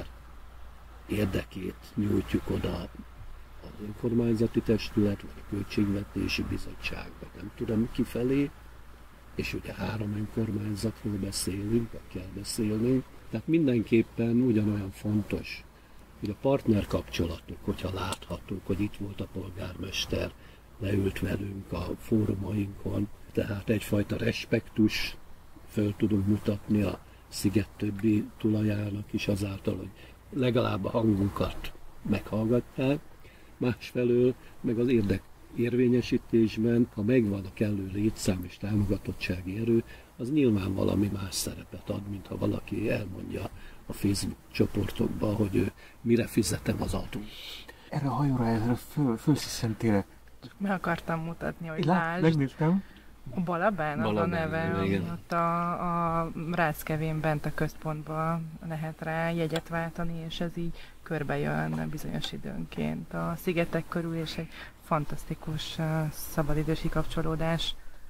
érdekét nyújtjuk oda az önkormányzati testület, vagy a költségvetési bizottság, vagy nem tudom kifelé, és ugye 3 önkormányzatról beszélünk, vagy kell beszélnünk, tehát mindenképpen ugyanolyan fontos, hogy a partner kapcsolatok, hogyha láthatók, hogy itt volt a polgármester, leült velünk a fórumainkon, tehát egyfajta respektus föl tudunk mutatni a sziget többi tulajának is azáltal, hogy legalább a hangunkat meghallgatják, másfelől meg az érdekérvényesítésben, ha megvan a kellő létszám és támogatottsági erő, az nyilván valami más szerepet ad, mint ha valaki elmondja a Facebook csoportokban, hogy ő mire fizetem az adót. Erre a hajóra, erre fölsziszentél. Meg akartam mutatni, hogy Lásd. lásd. Megnéztem. A Balabán, az a neve, igen. ott a Ráckevén bent a központban lehet rá jegyet váltani, és ez így körbejön bizonyos időnként a szigetek körül, és egy fantasztikus szabadidősi kapcsolódás.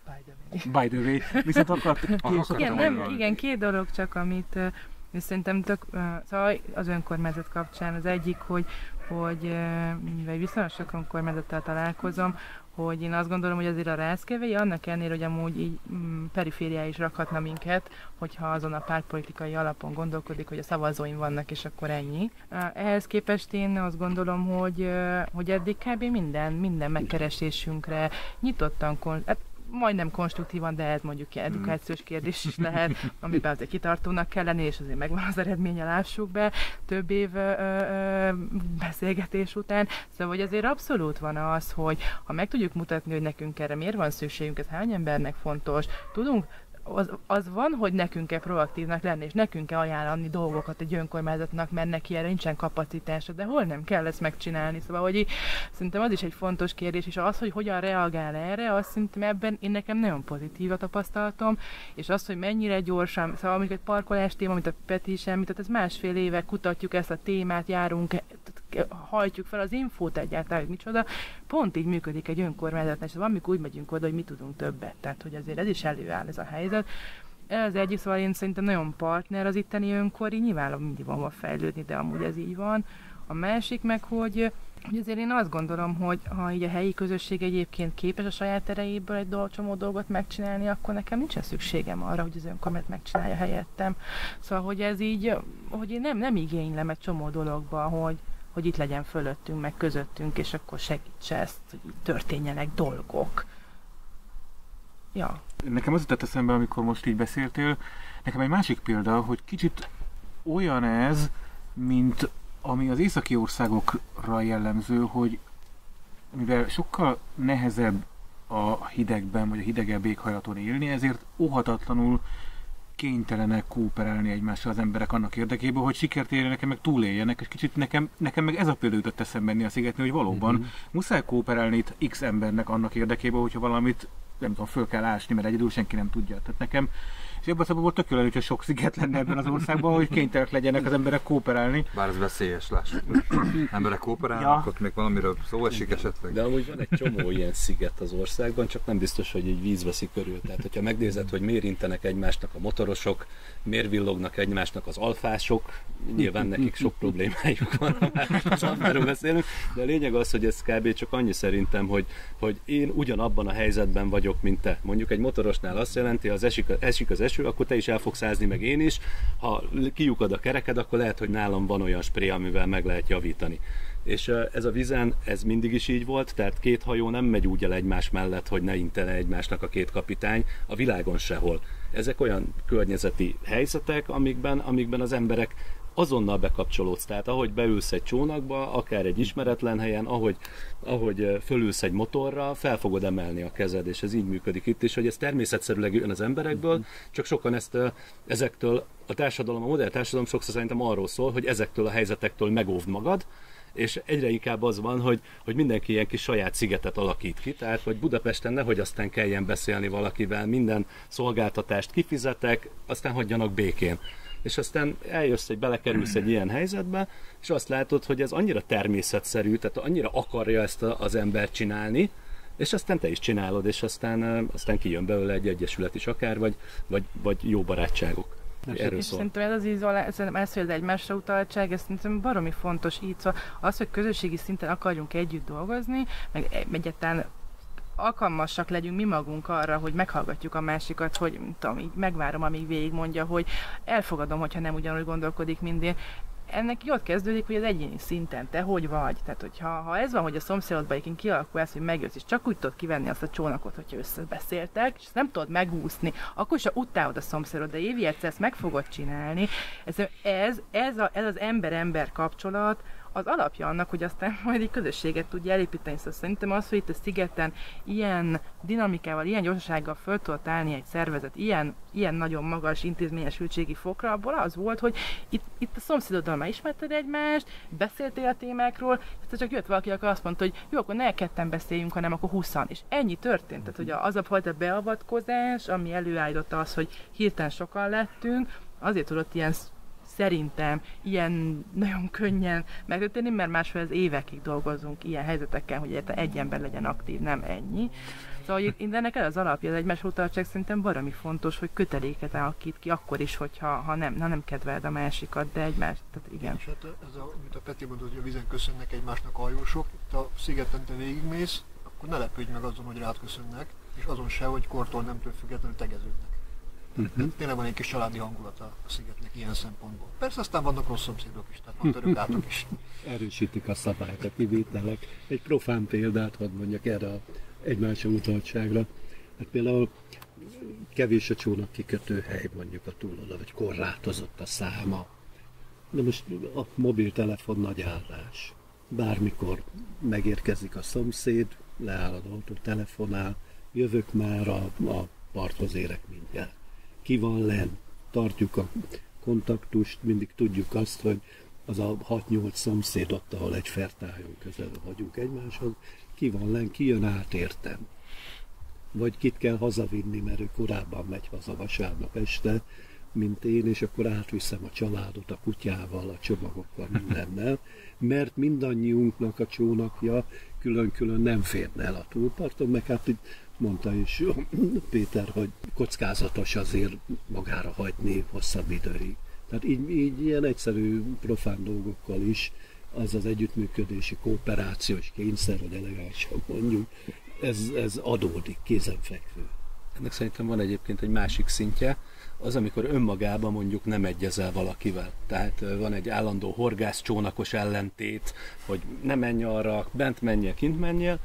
By the way. Viszont Igen, 2 dolog csak, amit és szerintem szóval az önkormányzat kapcsán az egyik, hogy mivel viszonylag sok önkormányzattal találkozom, hogy én azt gondolom, hogy azért a Ráckevei annak ellenére, hogy amúgy így perifériá is rakhatna minket, hogyha azon a pártpolitikai alapon gondolkodik, hogy a szavazóim vannak, és akkor ennyi. Ehhez képest én azt gondolom, hogy eddig kb. minden megkeresésünkre nyitottan, majdnem konstruktívan, de ez mondjuk edukációs kérdés is lehet, amiben azért kitartónak kell lenni, és azért megvan az eredménye, lássuk be, több év beszélgetés után. Szóval, hogy azért abszolút van az, hogy ha meg tudjuk mutatni, hogy nekünk erre miért van szükségünk, ez hány embernek fontos, tudunk, az van, hogy nekünk kell proaktívnak lenni, és nekünk kell ajánlani dolgokat egy önkormányzatnak, mert neki erre nincsen kapacitása, de hol nem kell ezt megcsinálni. Szóval, hogy szerintem az is egy fontos kérdés, és az, hogy hogyan reagál erre, azt szerintem ebben én nekem nagyon pozitív a tapasztalatom, és az, hogy mennyire gyorsan, szóval amikor egy parkolás téma, mint a Peti is említett, ez 1,5 éve kutatjuk ezt a témát, járunk, hajtjuk fel az infót egyáltalán, hogy micsoda, pont így működik egy önkormányzatnál, és valamikor úgy megyünk oda, hogy mi tudunk többet. Tehát, hogy azért ez is előáll ez a helyzet. Ez egyik, szóval én szerintem nagyon partner az itteni önkori, nyilván mindig van fejlődni, de amúgy ez így van. A másik meg, hogy azért én azt gondolom, hogy ha így a helyi közösség egyébként képes a saját erejéből egy csomó dolgot megcsinálni, akkor nekem nincsen szükségem arra, hogy az önkormányzat megcsinálja helyettem. Szóval, hogy ez így, hogy én nem igénylem egy csomó dologba, hogy itt legyen fölöttünk, meg közöttünk, és akkor segítse ezt, hogy így történjenek dolgok. Ja. Nekem az jutott eszembe, amikor most így beszéltél, nekem egy másik példa, hogy kicsit olyan ez, mint ami az északi országokra jellemző, hogy mivel sokkal nehezebb a hidegben, vagy a hidegebb éghajlaton élni, ezért óhatatlanul kénytelenek kooperálni egymással az emberek annak érdekében, hogy sikert érjenek, meg túléljenek, és kicsit nekem meg ez a példa jutott eszembe a szigetnél, hogy valóban muszáj kooperálni itt X embernek annak érdekében, hogyha valamit nem tudom, föl kell ásni, mert egyedül senki nem tudja. Tehát nekem, és ebben a szabadból tök jól, hogyha sok sziget lenne ebben az országban, hogy kénytelenek legyenek az emberek kooperálni. Bár ez veszélyes, lássuk. Emberek kooperálnak, ott még valamiről szó esik esetleg. De amúgy van egy csomó ilyen sziget az országban, csak nem biztos, hogy egy víz veszi körül. Tehát, hogyha megnézed, hogy miért intenek egymásnak a motorosok, miért villognak egymásnak az alfások, nyilván nekik sok problémájuk van, az alfáról beszélünk, de a lényeg az, hogy ez kb. Csak annyi szerintem, hogy én ugyanabban a helyzetben vagyok, mint te. Mondjuk egy motorosnál azt jelenti, ha esik az eső, akkor te is el fogsz ázni, meg én is. Ha kiukad a kereked, akkor lehet, hogy nálam van olyan spré, amivel meg lehet javítani. És ez a vízen, ez mindig is így volt, tehát 2 hajó nem megy úgy el egymás mellett, hogy ne intene egymásnak a 2 kapitány, a világon sehol. Ezek olyan környezeti helyzetek, amikben az emberek azonnal bekapcsolódsz. Tehát ahogy beülsz egy csónakba, akár egy ismeretlen helyen, ahogy fölülsz egy motorra, fel fogod emelni a kezed, és ez így működik itt is, hogy ez természetszerűleg jön az emberekből, csak sokan ezektől a modern társadalom sokszor szerintem arról szól, hogy ezektől a helyzetektől megóvd magad, és egyre inkább az van, hogy mindenki ilyen kis saját szigetet alakít ki, tehát hogy Budapesten nehogy aztán kelljen beszélni valakivel, minden szolgáltatást kifizetek, aztán hagyjanak békén. És aztán eljössz, hogy belekerülsz egy ilyen helyzetbe, és azt látod, hogy ez annyira természetszerű, tehát annyira akarja ezt az ember csinálni, és aztán te is csinálod, és aztán kijön belőle egy egyesület is akár, vagy jó barátságok. Erről szól. Szerintem ez az izoláció, ez, hogy az egymásra utaltság, ez szerintem baromi fontos így. Szóval az, hogy közösségi szinten akarjunk együtt dolgozni, meg egyáltalán alkalmasak legyünk mi magunk arra, hogy meghallgatjuk a másikat, hogy tudom, így megvárom, amíg végigmondja, hogy elfogadom, hogyha nem ugyanúgy gondolkodik, mint én. Ennek így ott kezdődik, hogy az egyéni szinten te hogy vagy. Tehát, hogyha ez van, hogy a szomszédodban egyébként kialakul ez, hogy megjössz, és csak úgy tudod kivenni azt a csónakot, hogyha összebeszéltek, és ezt nem tudod megúszni, akkor is, ha utálod a szomszédod, de évi egyszer ezt meg fogod csinálni. Ez az ember-ember kapcsolat az alapja annak, hogy aztán majd egy közösséget tudja elépíteni. Szóval szerintem az, hogy itt a szigeten ilyen dinamikával, ilyen gyorsasággal föl tudott állni egy szervezet, ilyen nagyon magas intézményesültségi fokra, abból az volt, hogy itt a szomszédoddal már ismerted egymást, beszéltél a témákról, és csak jött valaki, akkor azt mondta, hogy jó, akkor ne ketten beszéljünk, hanem akkor 20-an. És ennyi történt. Tehát, hogy az a fajta beavatkozás, ami előállította az, hogy hirtelen sokan lettünk, azért tudott ilyen szerintem ilyen nagyon könnyen megtörténni, mert másfél az évekig dolgozunk ilyen helyzetekkel, hogy egy ember legyen aktív, nem ennyi. Szóval hogy ennek az alapja, az egymás utaltság szerintem baromi fontos, hogy köteléket alakít ki, akkor is, hogyha nem kedveled a másikat, de egymást, tehát igen. És hát ez amit a Peti mondott, hogy a vízen köszönnek egymásnak a hajósok, itt a szigeten te végigmész, akkor ne lepődj meg azon, hogy rád köszönnek, és azon se, hogy kortól nemtől függetlenül tegeződnek. Tényleg van egy kis családi hangulata a szigetnek ilyen szempontból. Persze aztán vannak rossz szomszédok is, tehát van törökgátok is. Erősítik a szabályt, a kivételek. Egy profán példát hadd mondjak erre a egymásra utaltságra. Hát például kevés a csónak kikötőhely mondjuk a túloldal, vagy korlátozott a száma. De most a mobiltelefon nagy állás. Bármikor megérkezik a szomszéd, leáll az autó, telefonál, jövök már, a parthoz érek mindjárt. Ki van lenn, tartjuk a kontaktust, mindig tudjuk azt, hogy az a 6-8 szomszéd ott, ahol egy fertájon közel vagyunk egymáshoz, ki van lenn, ki jön át értem. Vagy kit kell hazavinni, mert ő korábban megy haza vasárnap este, mint én, és akkor átviszem a családot a kutyával, a csomagokkal, mindennel, mert mindannyiunknak a csónakja külön-külön nem férne el a túlparton, meg hát itt mondta is Péter, hogy kockázatos azért magára hagyni hosszabb időig. Tehát így ilyen egyszerű, profán dolgokkal is az együttműködési, kooperációs kényszer, hogy elegánsan mondjuk, ez adódik, kézenfekvő. Ennek szerintem van egyébként egy másik szintje, az, amikor önmagában mondjuk nem egyezel valakivel. Tehát van egy állandó horgászcsónakos ellentét, hogy ne menj arra, bent menjél, kint menjél,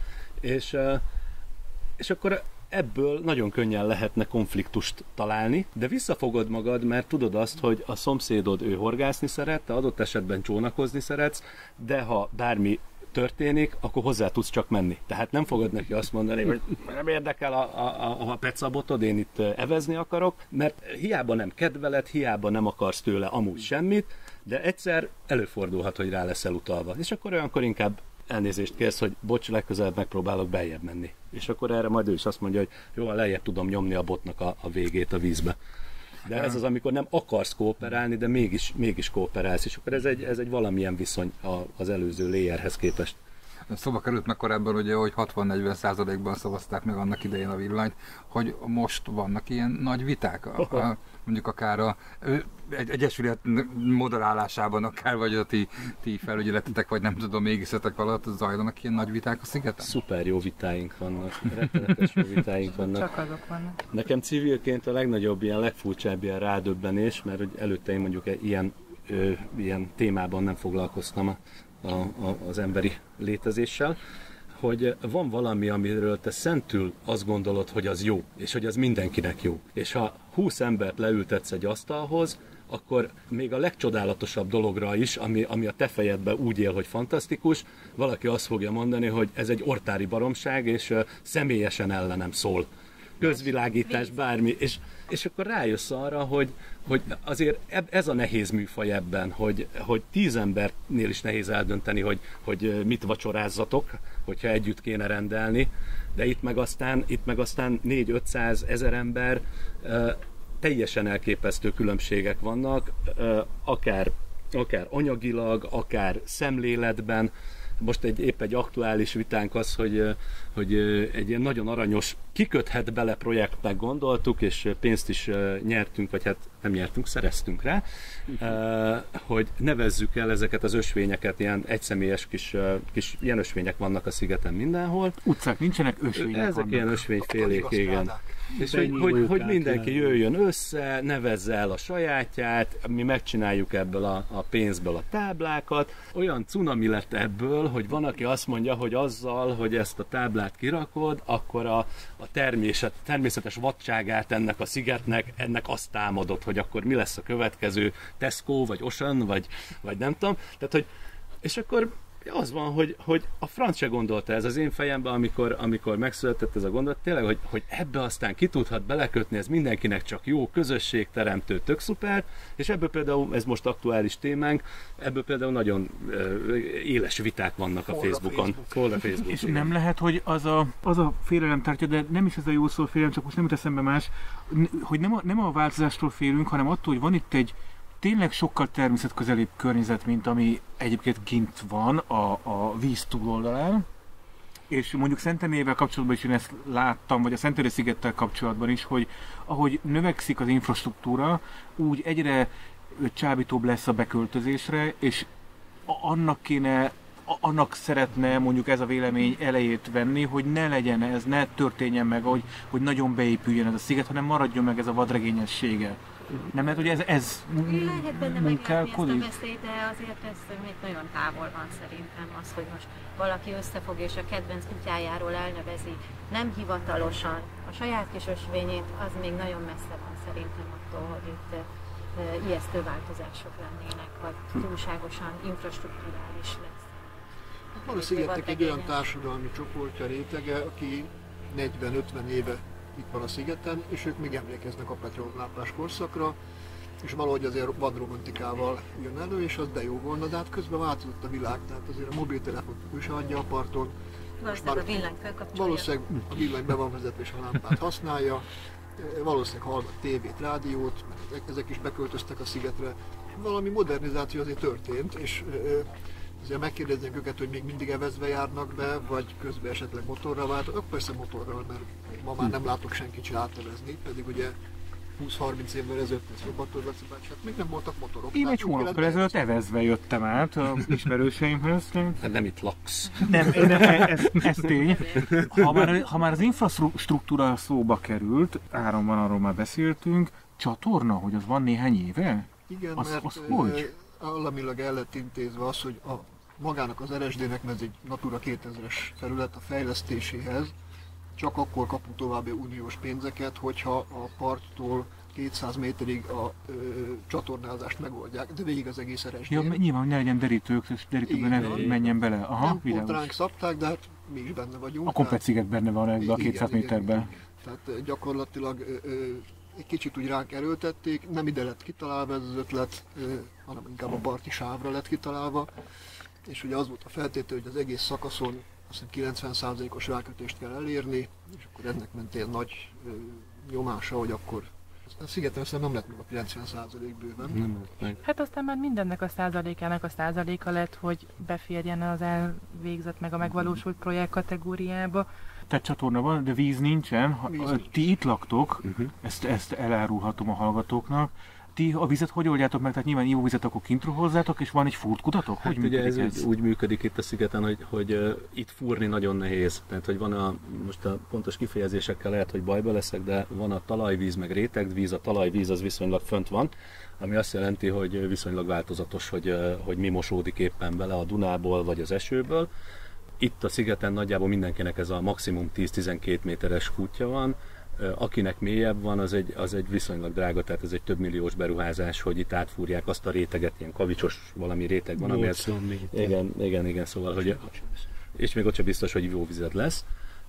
és akkor ebből nagyon könnyen lehetne konfliktust találni, de visszafogod magad, mert tudod azt, hogy a szomszédod ő horgászni szeret, te adott esetben csónakozni szeretsz, de ha bármi történik, akkor hozzá tudsz csak menni. Tehát nem fogod neki azt mondani, hogy nem érdekel a pecabotod, én itt evezni akarok, mert hiába nem kedveled, hiába nem akarsz tőle amúgy semmit, de egyszer előfordulhat, hogy rá leszel utalva. És akkor olyankor inkább elnézést kérsz, hogy bocs, legközelebb megpróbálok beljebb menni. És akkor erre majd ő is azt mondja, hogy jó, lejjebb tudom nyomni a botnak a végét a vízbe. De ez az, amikor nem akarsz kooperálni, de mégis kooperálsz, és akkor ez egy valamilyen viszony az előző layerhez képest. Szóba került meg korábban, ugye, hogy 60-40%-ban szavazták meg annak idején a villanyt, hogy most vannak ilyen nagy viták, mondjuk akár egy egyesület moderálásában, akár vagy a ti felügyeletetek, vagy nem tudom, mégiszetek alatt zajlanak ilyen nagy viták a szigeten? Szuper jó vitáink vannak, rettenetes jó vitáink vannak. Csak azok vannak. Nekem civilként a legnagyobb, legfurcsább ilyen rádöbbenés, mert hogy előtte én mondjuk ilyen témában nem foglalkoztam az emberi létezéssel, hogy van valami, amiről te szentül azt gondolod, hogy az jó, és hogy az mindenkinek jó. És ha 20 embert leültetsz egy asztalhoz, akkor még a legcsodálatosabb dologra is, ami a te fejedben úgy él, hogy fantasztikus, valaki azt fogja mondani, hogy ez egy ortári baromság, és személyesen ellenem szól. közvilágítás, bármi. És akkor rájössz arra, hogy azért ez a nehéz műfaj ebben, hogy 10 embernél is nehéz eldönteni, hogy mit vacsorázzatok, hogyha együtt kéne rendelni, de itt meg aztán 400-500 ezer ember, teljesen elképesztő különbségek vannak, akár anyagilag, akár szemléletben. Most épp egy aktuális vitánk az, hogy egy ilyen nagyon aranyos, kiköthet bele projektnek gondoltuk, és pénzt is nyertünk, vagy hát nem nyertünk, szereztünk rá, hogy nevezzük el ezeket az ösvényeket, ilyen egyszemélyes kis ilyen ösvények vannak a szigeten mindenhol. Utcák nincsenek, ösvények ezek vannak. Ilyen ösvényfélék, igen. És hogy mindenki jöjjön össze, nevezze el a sajátját, mi megcsináljuk ebből a pénzből a táblákat. Olyan cunami lett ebből, hogy van, aki azt mondja, hogy azzal, hogy ezt a táblát kirakod, akkor a természetes vadságát ennek a szigetnek, ennek azt támadott, hogy akkor mi lesz a következő Tesco, vagy Ocean, vagy nem tudom. Tehát, hogy, és akkor az van, hogy a franc se gondolta ez az én fejemben, amikor megszületett ez a gondolat, tényleg, hogy ebbe aztán ki tudhat belekötni, ez mindenkinek csak jó, közösségteremtő, tök szuper, és ebből például, ez most aktuális témánk, ebből például nagyon éles viták vannak a Facebookon. És nem lehet, hogy az a félelem tartja, de nem is ez a jó szó félelem, csak most nem jut eszembe más, hogy nem a változástól félünk, hanem attól, hogy van itt egy tényleg sokkal természetközelibb környezet, mint ami egyébként kint van a víz túloldalán. És mondjuk Szentendrével kapcsolatban is én ezt láttam, vagy a Szentendrei-szigettel kapcsolatban is, hogy ahogy növekszik az infrastruktúra, úgy egyre csábítóbb lesz a beköltözésre, és annak szeretne mondjuk ez a vélemény elejét venni, hogy ne legyen ez, ne történjen meg, hogy nagyon beépüljön ez a sziget, hanem maradjon meg ez a vadregényessége. Nem lehet, hogy ez lehet benne munkálkodik? meglátni ezt a veszélyt, de azért ez még nagyon távol van szerintem az, hogy most valaki összefog és a kedvenc kutyájáról elnevezi nem hivatalosan a saját kis ösvényét, az még nagyon messze van szerintem attól, hogy itt ijesztő változások lennének, vagy túlságosan infrastrukturális lesz. Van a szigetnek egy olyan társadalmi csoportja, rétege, aki 40-50 éve itt van a szigeten, és ők még emlékeznek a petrollámpás korszakra, és valahogy azért vadromantikával jön elő, és az de jó volna, de hát közben változott a világ, tehát azért a mobiltelefon ő se adja a parton. Valószínűleg a villany felkapcsolja. Valószínűleg a villany be van vezetve, és a lámpát használja, valószínűleg hallgat tévét, rádiót, mert ezek is beköltöztek a szigetre. Valami modernizáció azért történt, és azért megkérdeznénk őket, hogy még mindig evezve járnak be, vagy közben esetleg motorra váltak. Persze motorral, mert ma már nem látok senkit se átevezni, pedig ugye 20-30 évvel ezelőtt ez Robottól Laci hát még nem voltak motorok. Én egy hónappal ezelőtt evezve jöttem át a ismerőseimhez. Hát nem itt laksz. Nem, ez tény. Ha már az infrastruktúra szóba került, Áronban arról már beszéltünk, csatorna, hogy az van néhány éve? Igen, az mert államilag el lett intézve az, hogy magának az RSD-nek, ez egy Natura 2000-es felület a fejlesztéséhez, csak akkor kapunk további uniós pénzeket, hogyha a parttól 200 méterig a csatornázást megoldják, de végig az egész RSD. Ja, nyilván, hogy ne legyen derítők, és derítőkben ne menjen bele. Aha, nem pont ránk szabták, de hát mi is benne vagyunk. A komplet sziget benne van ebben a 200 méterben. Tehát gyakorlatilag egy kicsit úgy ránk erőltették, nem ide lett kitalálva ez az ötlet, hanem inkább a parti sávra lett kitalálva, és ugye az volt a feltétel, hogy az egész szakaszon azt hiszem 90%-os rákötést kell elérni, és akkor ennek mentén nagy nyomása, hogy akkor a szigeten aztán nem lett meg a 90% bőven. Hát aztán már mindennek a százalékának a százaléka lett, hogy beférjen az elvégzett meg a megvalósult projekt kategóriába. Tehát csatorna van, de víz nincsen. Ti itt laktok, ezt elárulhatom a hallgatóknak. Ti a vizet hogy oldjátok meg? Tehát nyilván ivóvizet akkor kintről hozzátok, és van egy fúrtkutatok? Hát hogy ugye ez úgy működik itt a szigeten, hogy itt fúrni nagyon nehéz. Tehát, hogy van most a pontos kifejezésekkel lehet, hogy bajba leszek, de van a talajvíz, meg rétegvíz. A talajvíz az viszonylag fönt van, ami azt jelenti, hogy viszonylag változatos, hogy mi mosódik éppen bele a Dunából, vagy az esőből. Itt a szigeten nagyjából mindenkinek ez a maximum 10-12 méteres kútja van. Akinek mélyebb van, az egy viszonylag drága, tehát ez egy több milliós beruházás, hogy itt átfúrják azt a réteget, ilyen kavicsos valami réteg van, ami igen, szóval, hogy, és még ott sem biztos, hogy ivóvized lesz.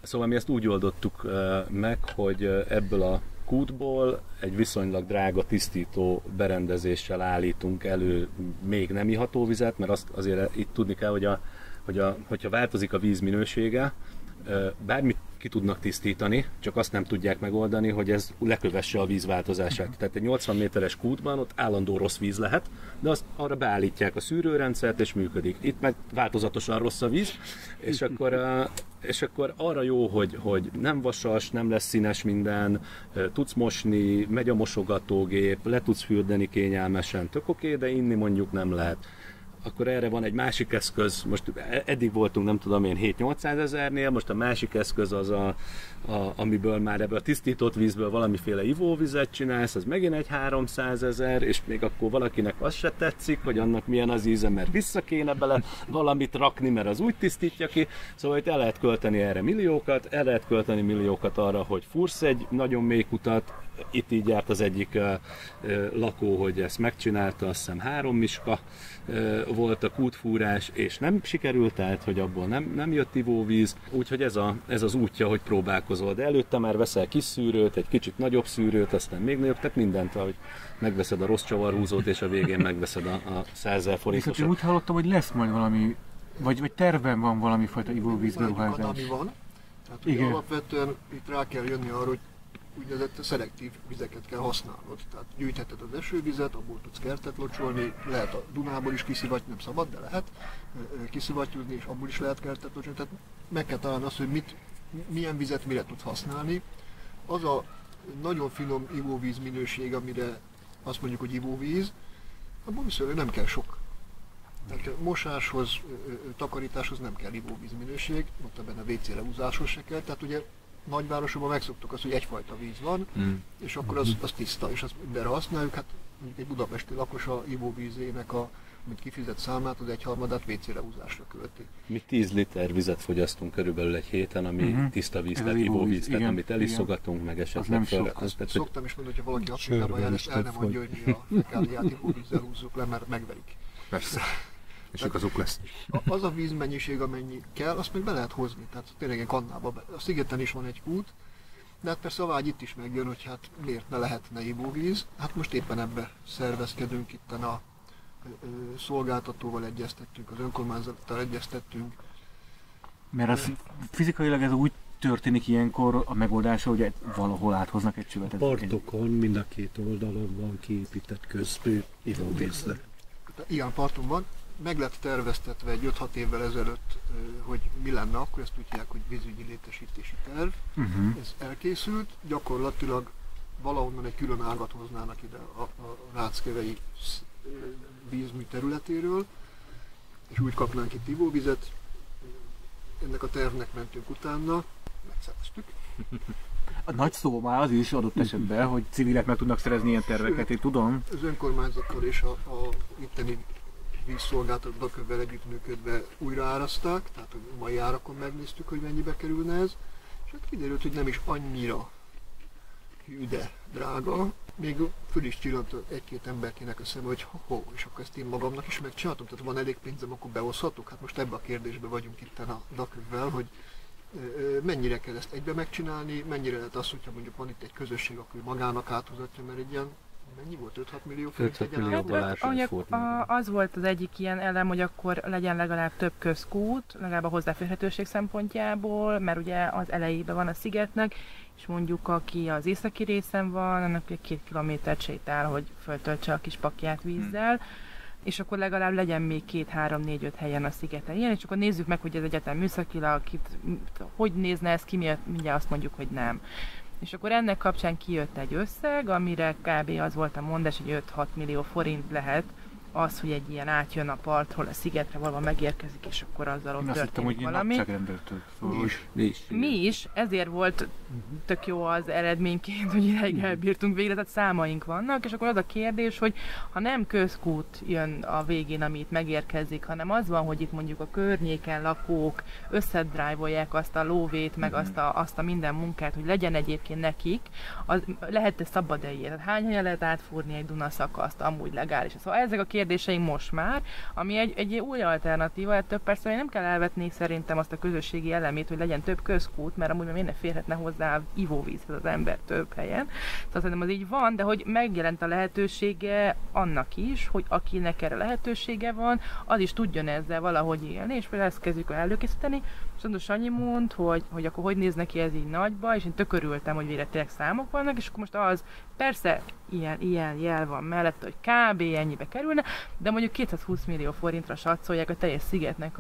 Szóval mi ezt úgy oldottuk meg, hogy ebből a kútból egy viszonylag drága tisztító berendezéssel állítunk elő még nem iható vizet, mert azt azért itt tudni kell, hogyha változik a víz minősége, bármit ki tudnak tisztítani, csak azt nem tudják megoldani, hogy ez lekövesse a vízváltozását. Tehát egy 80 méteres kútban ott állandó rossz víz lehet, de azt arra beállítják a szűrőrendszert, és működik. Itt meg változatosan rossz a víz, és akkor arra jó, hogy nem vasas, nem lesz színes minden, tudsz mosni, megy a mosogatógép, le tudsz fürdeni kényelmesen, tök oké, de inni mondjuk nem lehet. Akkor erre van egy másik eszköz, most eddig voltunk nem tudom én 7-800 ezernél, most a másik eszköz az amiből már ebből a tisztított vízből valamiféle ivóvizet csinálsz, az megint egy 300 000, és még akkor valakinek az se tetszik, hogy annak milyen az íze, mert vissza kéne bele valamit rakni, mert az úgy tisztítja ki, szóval itt el lehet költeni erre milliókat, el lehet költeni milliókat arra, hogy fúrsz egy nagyon mély kutat, itt így járt az egyik lakó, hogy ezt megcsinálta, azt hiszem 3 miska volt a kútfúrás, és nem sikerült, tehát hogy abból nem jött ivóvíz, úgyhogy ez az útja, hogy próbálkozol, de előtte már veszel kis szűrőt, egy kicsit nagyobb szűrőt, aztán még nagyobb, tehát mindent, ahogy megveszed a rossz csavarhúzót, és a végén megveszed a 100 000 forintosat. Viszont úgy hallottam, hogy lesz majd valami, vagy tervben van valami fajta ivóvíz beruházás. Ami van, tehát ugye alapvetően itt rá kell jönni arra, hogy úgynevezett szelektív vizeket kell használnod. Tehát gyűjtheted az esővizet, abból tudsz kertet locsolni, lehet a Dunából is kiszivattyúzni, nem szabad, de lehet kiszivattyúzni, és abból is lehet kertet locsolni. Tehát meg kell találni azt, hogy milyen vizet mire tudsz használni. Az a nagyon finom ivóvíz minőség, amire azt mondjuk, hogy ivóvíz, abból viszont nem kell sok. Tehát mosáshoz, takarításhoz nem kell ivóvíz minőség, ott benne a WC leúzáshoz se kell. Tehát ugye nagyvárosokban megszoktuk azt, hogy egyfajta víz van, és akkor az tiszta, és azt mindenre használjuk. Hát mondjuk egy budapesti lakos a ivóvízének, amit kifizet számát, az 1/3-át WC leúzásra költi. Mi 10 liter vizet fogyasztunk körülbelül egy héten, ami tiszta víz, tehát ivóvíz, tehát amit elisogatunk, meg esetleg fel. Szoktam is mondani, hogyha valaki Afrikában jár, és el nem mondja, hogy mi a fekáliát ivóvízzel húzzuk le, mert megverik. Persze. És igazuk lesz. Az a vízmennyiség, amennyi kell, azt még be lehet hozni. Tehát tényleg egy kannába. A szigeten is van egy kút, de hát persze a vágy itt is megjön, hogy hát miért ne lehetne ivóvíz. Hát most éppen ebbe szervezkedünk, itten a szolgáltatóval egyeztettünk, az önkormányzattal egyeztettünk. Mert az fizikailag ez úgy történik ilyenkor a megoldása, hogy valahol áthoznak egy csövetet. Partokon, mind a két oldalon van kiépített közpő ivóvízre. Ilyen parton van. Meg lett terveztetve egy 5-6 évvel ezelőtt, hogy mi lenne akkor, ezt úgy hívják, hogy vízügyi létesítési terv. Ez elkészült, gyakorlatilag valahonnan egy külön ágat hoznának ide a ráckevei vízmű területéről, és úgy kapnánk itt ivóvizet. Ennek a tervnek mentünk utána, megszereztük. A nagy szó már az is adott esetben, hogy civilek meg tudnak szerezni ilyen terveket, én tudom. Az önkormányzattal és a itteni vízszolgáltatókkal együttműködve újraáraszták, tehát a mai árakon megnéztük, hogy mennyibe kerülne ez, és hát kiderült, hogy nem is annyira hű, de drága. Még föl is csillant egy-két emberkének a szem, hogy és akkor ezt én magamnak is megcsináltam, tehát van elég pénzem, akkor behozhatok? Hát most ebbe a kérdésbe vagyunk itt a DAKÖV-vel, hogy mennyire kell ezt egybe megcsinálni, mennyire lehet az, hogyha mondjuk van itt egy közösség, akkor magának áthozatja, mert egy ilyen mennyi volt? 5-6 millió forint? 5-6 millióból az volt az egyik ilyen elem, hogy akkor legyen legalább több közkút, legalább a hozzáférhetőség szempontjából, mert ugye az elejében van a szigetnek, és mondjuk aki az északi részen van, annak 2 kilométert sétál, hogy föltöltse a kis pakját vízzel, és akkor legalább legyen még 2-3-4-5 helyen a szigeten ilyen, és akkor nézzük meg, hogy ez egyetem műszakilag, hogy nézne ez ki, mindjárt azt mondjuk, hogy nem. És akkor ennek kapcsán kijött egy összeg, amire kb. Az volt a mondás, hogy 5-6 millió forint lehet az, hogy egy ilyen átjön a partról a szigetre, valahol megérkezik, és akkor azzal ott történik valami. Mi is, ezért volt tök jó az eredményként, hogy ideig elbírtunk végre, tehát számaink vannak, és akkor az a kérdés, hogy ha nem közkút jön a végén, ami itt megérkezik, hanem az van, hogy itt mondjuk a környéken lakók összedrive-olják azt a lóvét, meg azt a minden munkát, hogy legyen egyébként nekik, lehet-e szabad-e ilyen? Hány helyen lehet átfúrni egy Duna szakaszt, amúgy legális? Szóval ezek a kérdések kérdéseink most már, ami egy új alternatíva, ettől persze nem kell elvetni szerintem azt a közösségi elemét, hogy legyen több közkút, mert amúgy miért ne férhetne hozzá ivóvízhez az ember több helyen. Tehát szerintem az így van, de hogy megjelent a lehetősége annak is, hogy akinek erre lehetősége van, az is tudjon ezzel valahogy élni, és például ezt kezdjük előkészíteni. És Sanyi mond, hogy akkor hogy néz neki ez így nagyba, és én tök örültem, hogy végre tényleg számok vannak, és akkor most az, persze ilyen jel van mellett, hogy kb. Ennyibe kerülne, de mondjuk 220 millió forintra satszolják a teljes szigetnek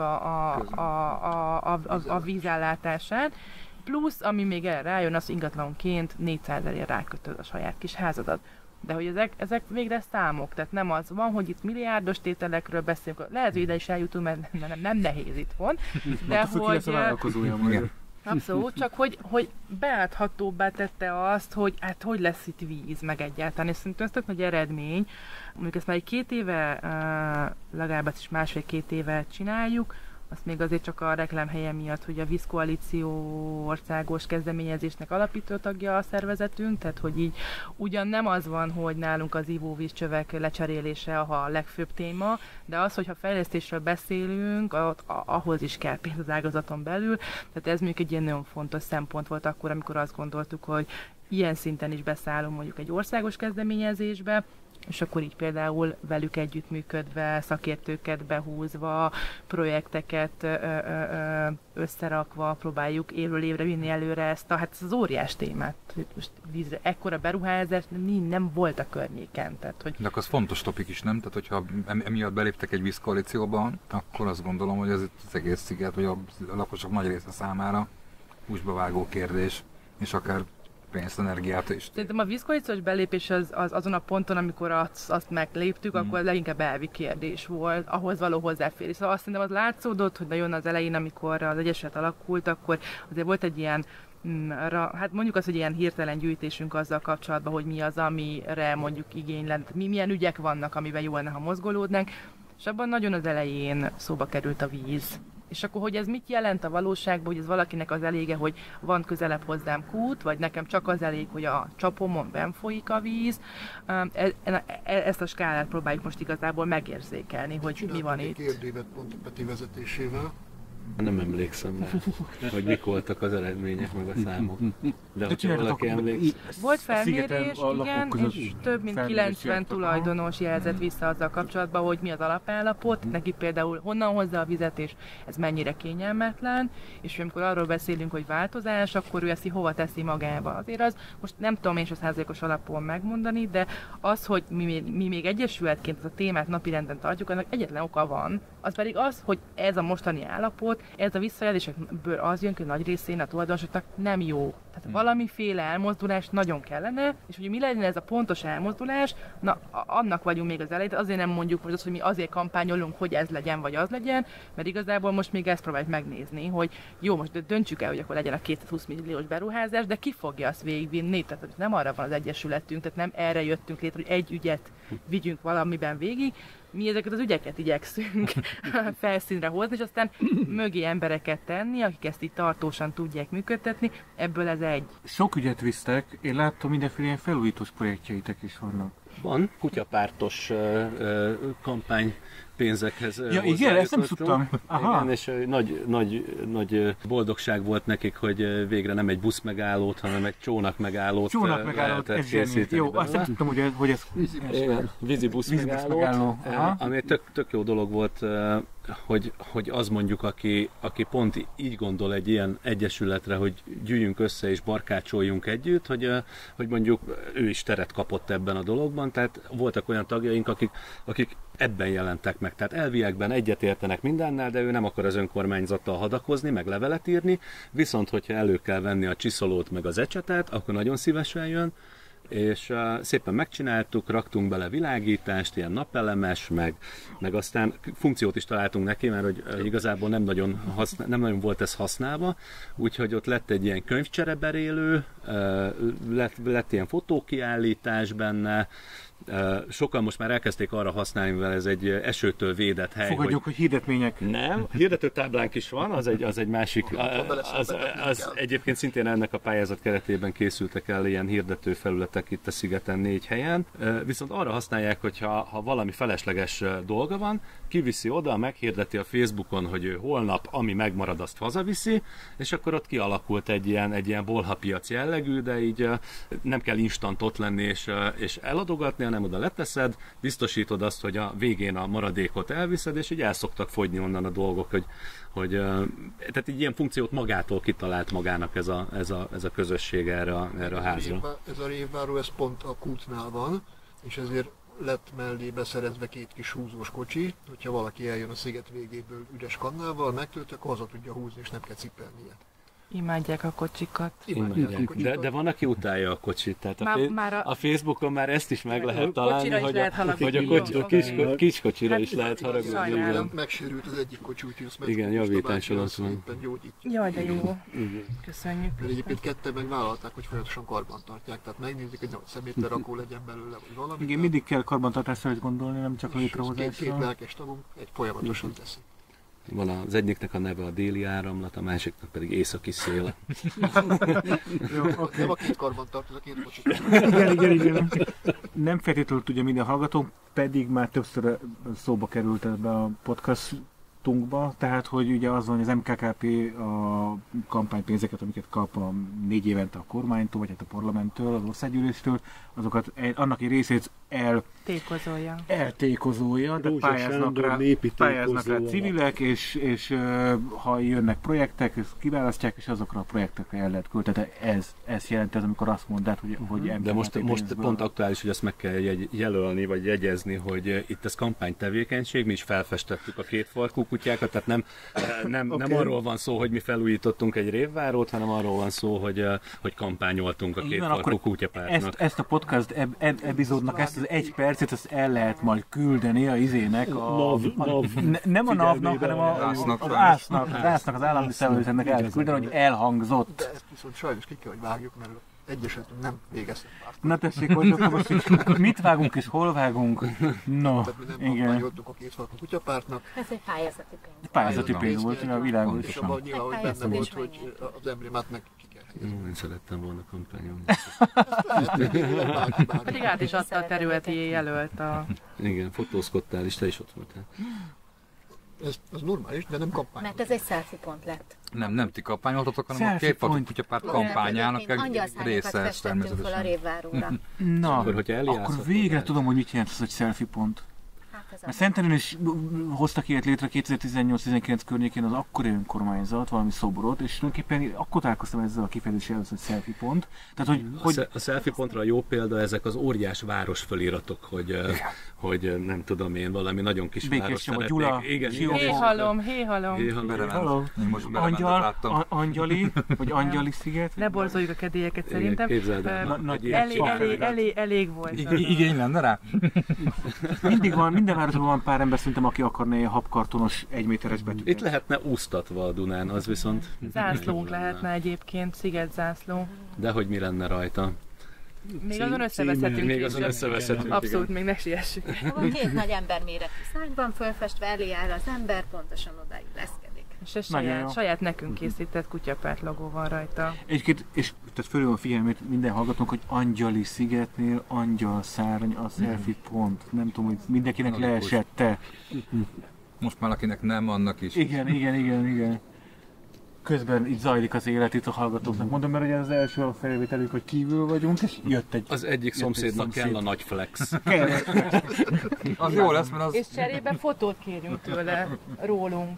a vízellátását, plusz, ami még erre rájön, az ingatlanonként 400-ért rákötöd a saját kis házadat. De hogy ezek végre számok, tehát nem az van, hogy itt milliárdos tételekről beszélünk, lehet, hogy ide is eljutunk, mert nem nehéz itthon, de hogy... Abszolút, csak hogy beáthatóbbá tette azt, hogy hát hogy lesz itt víz meg egyáltalán, és szerintem ez tök nagy eredmény. Mondjuk ezt már egy 2 éve, legalább is 1,5-2 éve csináljuk, azt még azért csak a reklámhelye miatt, hogy a Vízkoalíció országos kezdeményezésnek alapító tagja a szervezetünk, tehát hogy így ugyan nem az van, hogy nálunk az ivóvízcsövek lecserélése a legfőbb téma, de az, hogyha fejlesztésről beszélünk, ahhoz is kell pénz az ágazaton belül, tehát ez mondjuk egy ilyen nagyon fontos szempont volt akkor, amikor azt gondoltuk, hogy ilyen szinten is beszállunk mondjuk egy országos kezdeményezésbe, és akkor így például velük együttműködve, szakértőket behúzva, projekteket összerakva próbáljuk évről évre vinni előre ezt hát az óriás témát. Most vízre ekkora beruházás nem volt a környéken. Tehát, hogy... De akkor az fontos topik is, nem? Tehát, hogyha emiatt beléptek egy vízkoalícióba, akkor azt gondolom, hogy ez az egész sziget, vagy a lakosok nagy része számára húsba vágó kérdés, és akár pénzt, energiát is. Szerintem a vízkoalíciós belépés az azon a ponton, amikor azt megléptük, akkor leginkább elvi kérdés volt, ahhoz való hozzáférés. Szóval azt szerintem az látszódott, hogy nagyon az elején, amikor az Egyesület alakult, akkor azért volt egy ilyen hát mondjuk azt, hogy ilyen hirtelen gyűjtésünk azzal kapcsolatban, hogy mi az, amire mondjuk igény lett, milyen ügyek vannak, amiben jó lenne, ha mozgolódnánk, és abban nagyon az elején szóba került a víz. És akkor, hogy ez mit jelent a valóságban, hogy ez valakinek az elége, hogy van közelebb hozzám kút, vagy nekem csak az elég, hogy a csapomon benn folyik a víz. Ezt a skálát próbáljuk most igazából megérzékelni, hogy mi van itt. Kérdévet pont a Peti vezetésével. Nem emlékszem rá, hogy mik voltak az eredmények, meg a számok. De hogyha valaki emlékszik... Volt felmérés, igen, és több mint 90 tulajdonos jelzett vissza azzal kapcsolatban, hogy mi az alapállapot, neki például honnan hozza a vizet, és ez mennyire kényelmetlen, és amikor arról beszélünk, hogy változás, akkor ő ezt hova teszi magába. Azért az, most nem tudom én 100%-os alapon megmondani, de az, hogy mi még egyesületként ezt a témát napirenden tartjuk, annak egyetlen oka van, az pedig az, hogy ez a mostani állapot, ez a visszajelzésekből az jön, hogy nagy részén a tulajdonosoknak nem jó. Tehát valamiféle elmozdulás nagyon kellene, és hogy mi legyen ez a pontos elmozdulás, na annak vagyunk még az elején, azért nem mondjuk most azt, hogy mi azért kampányolunk, hogy ez legyen, vagy az legyen, mert igazából most még ezt próbáljuk megnézni, hogy jó, most döntsük el, hogy akkor legyen a 220 milliós beruházás, de ki fogja azt végigvinni, tehát nem arra van az egyesületünk, tehát nem erre jöttünk létre, hogy egy ügyet vigyünk valamiben végig, mi ezeket az ügyeket igyekszünk felszínre hozni, és aztán mögé embereket tenni, akik ezt így tartósan tudják működtetni, ebből ez egy. Sok ügyet visztek, én láttam mindenféle ilyen felújítós projektjeitek is vannak. Van kutyapártos kampány pénzekhez. Ja, igen, ezt nem tudtam. Aha. Igen, és nagy boldogság volt nekik, hogy végre nem egy busz megállót, hanem egy csónak megállót lehetett készíteni. Jó, azt nem tudtam, hogy ez vízi busz megálló. Ami egy tök jó dolog volt, hogy az mondjuk, aki pont így gondol egy ilyen egyesületre, hogy gyűjjünk össze és barkácsoljunk együtt, hogy mondjuk ő is teret kapott ebben a dologban, tehát voltak olyan tagjaink, akik ebben jelentek meg. Tehát elviekben egyetértenek mindennel, de ő nem akar az önkormányzattal hadakozni, meg levelet írni, viszont hogyha elő kell venni a csiszolót meg az ecsetet, akkor nagyon szívesen jön, és szépen megcsináltuk, raktunk bele világítást, ilyen napelemes, meg aztán funkciót is találtunk neki, mert hogy igazából nem nagyon volt ez használva, úgyhogy ott lett egy ilyen könyvcsereberélő, lett ilyen fotókiállítás benne, sokan most már elkezdték arra használni, mivel ez egy esőtől védett hely. Fogadjuk, hogy hirdetmények. Nem, hirdetőtáblánk is van, az egy másik, az egyébként szintén ennek a pályázat keretében készültek el ilyen hirdetőfelületek vezetek itt a szigeten 4 helyen, viszont arra használják, hogyha valami felesleges dolga van, kiviszi oda, meghirdeti a Facebookon, hogy ő holnap, ami megmarad, azt hazaviszi, és akkor ott kialakult egy ilyen bolhapiac jellegű, de így nem kell instant ott lenni és eladogatni, hanem oda leteszed, biztosítod azt, hogy a végén a maradékot elviszed, és így el szoktak fogyni onnan a dolgok, hogy tehát egy ilyen funkciót magától kitalált magának ez a közösség erre a házra. Ez a révváró, ez pont a kútnál van, és ezért lett mellé beszerezve 2 kis húzós kocsi, hogyha valaki eljön a sziget végéből üres kannával, megtöltök, haza tudja húzni, és nem kell cipelnie. Imádják a kocsikat. De van, aki utálja a kocsit, tehát a Facebookon már ezt is meg lehet találni, hogy a kiskocsira is lehet haragudni. Megsérült az egyik kocsi, úgyhogy azt igen, javítás alatt van. Jaj, de jó. Köszönjük. De egyébként ketten megvállalták, hogy folyamatosan karban tartják, tehát megnézik, hogy szemétlerakó legyen belőle, vagy valami. Igen, mindig kell karbantartásra is gondolni, nem csak a létrehozásra. 2 lelkes tagunk folyamatosan teszi. Van az egyiknek a neve a déli áramlat, a másiknak pedig északi szél. Jó, okay. Nem a 2 karban tartoz, a 2 kocsit. Igen. Nem feltétlenül tudja minden hallgató, pedig már többször szóba került ebbe a podcastunkba, tehát hogy ugye az van, hogy az MKKP a kampánypénzeket, amiket kap a 4 évente a kormánytól, vagy hát a parlamenttől, az országgyűléstől, azokat annak egy részét eltékozolja, de pályáznak rá civilek, és ha jönnek projektek, ezt kiválasztják, és azokra a projektekre el lehet költeni. Ez jelenti az, amikor azt mondod, hogy de most pont aktuális, hogy azt meg kell jelölni, vagy jegyezni, hogy itt ez kampánytevékenység, mi is felfestettük a 2 farkú kutyákat, tehát nem arról van szó, hogy mi felújítottunk egy révvárót, hanem arról van szó, hogy kampányoltunk a 2 farkú kutyapártnak. Ezt a podcast epizódnak, ezt az 1 percet, ezt el lehet majd küldeni a izének, nem a NAV-nak, hanem az ásznak, az állami szervezetnek el lehet küldeni, hogy elhangzott. De ezt viszont sajnos ki kell, hogy vágjuk, mert egyesetünk nem végeztek párt. Na tessék, hogy akkor most mit vágunk és hol vágunk? No, tehát mi nem kampányoltuk a 2 farkú kutyapártnak. Ez egy pályázati pénz. Pályázati pénz volt, a világos. És abban nyilván, hogy benne volt, hogy az emblémát meg ki kell helyezni. Én szerettem volna kampányolni. Pedig át is adta a területi jelölt a... Igen, fotózkodtál is, te is ott voltál. Ez normális, de nem kampány. Mert ez egy selfie pont lett. Nem ti kampányoltatok, hanem a 2 farkú kutyapárt kampányának része ez természetesen. Fel a révváróra. Na, akkor végre tudom, hogy mit jelent az, hogy selfie pont. Mert Szentendrén is hoztak ilyet létre 2018-19 környékén az akkori önkormányzat, valami szobrot, és tulajdonképpen akkor találkoztam ezzel a kifejezéssel, hogy selfie pont. Tehát, a selfie pontra jó példa ezek az óriás város föliratok, hogy nem tudom én, valami nagyon kis város szeretnék. Héhalom. Angyali, vagy Angyali sziget. Ne borzoljuk a kedélyeket szerintem. Képzeld el. Elég volt. Igény lenne rá? Minden városban van pár ember szerintem, aki akarna ilyen habkartonos 1 méteres betűket. Itt lehetne úsztatva a Dunán, az viszont... Zászlónk lehetne egyébként, szigetzászló. De hogy mi lenne rajta? Még azon összeveszhetünk. Abszolút, még ne siessük. 2 nagy ember méretű szárnyban fölfestve, elé áll az ember, pontosan odáig leszkedik. És ez saját nekünk készített kutyapárt logó van rajta. Egyébként, és tehát fölül a figyelmét minden hallgatónk, hogy Angyali szigetnél angyal szárny a selfie pont. Nem tudom, hogy mindenkinek leesette. Most már akinek nem, annak is. Igen. Közben itt zajlik az élet itt a hallgatóknak. Mondom, mert ugye az első felvételünk, hogy kívül vagyunk, és jött egy... Az egyik szomszédnak kell a nagy flex. Az jó lesz, mert az... És cserébe fotót kérjünk tőle, rólunk.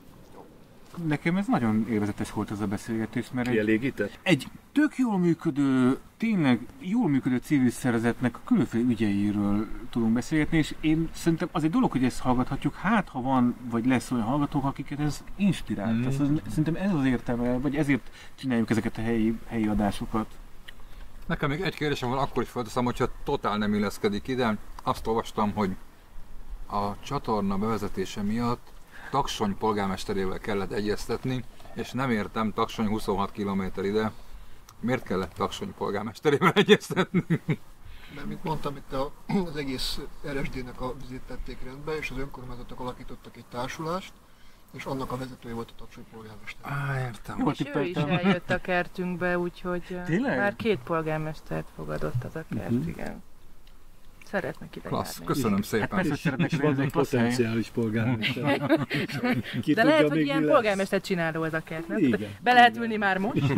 Nekem ez nagyon élvezetes volt ez a beszélgetés, mert egy tök jól működő, tényleg jól működő civil szervezetnek a különféle ügyeiről tudunk beszélgetni, és én szerintem az egy dolog, hogy ezt hallgathatjuk, hát ha van, vagy lesz olyan hallgatók, akiket ez inspirált. Szerintem ez az értelme, vagy ezért csináljuk ezeket a helyi adásokat. Nekem még egy kérdésem van, akkor is felteszem, hogyha totál nem illeszkedik ide. Azt olvastam, hogy a csatorna bevezetése miatt Taksony polgármesterével kellett egyeztetni, és nem értem, Taksony 26 km ide. Miért kellett Taksony polgármesterével egyeztetni? Mert mint mondtam, itt az egész RSD-nek a vizét tették rendbe, és az önkormányzatok alakítottak egy társulást, és annak a vezetője volt a Taksói polgármester. Értem. Jól És ő is tippeltem. eljött a kertünkbe, úgyhogy Tényleg? már 2 polgármestert fogadott az a kert, igen. Szeretnek ide Klassz, járni. köszönöm Hát szépen. persze, hogy szeretnek És lenni, ez vannak egy klassz hely. potenciális polgármester. Ki De tudja, lehet, hogy még ilyen mi lesz. polgármester csináló ez a kert, nem? Igen. Be lehet ülni már most.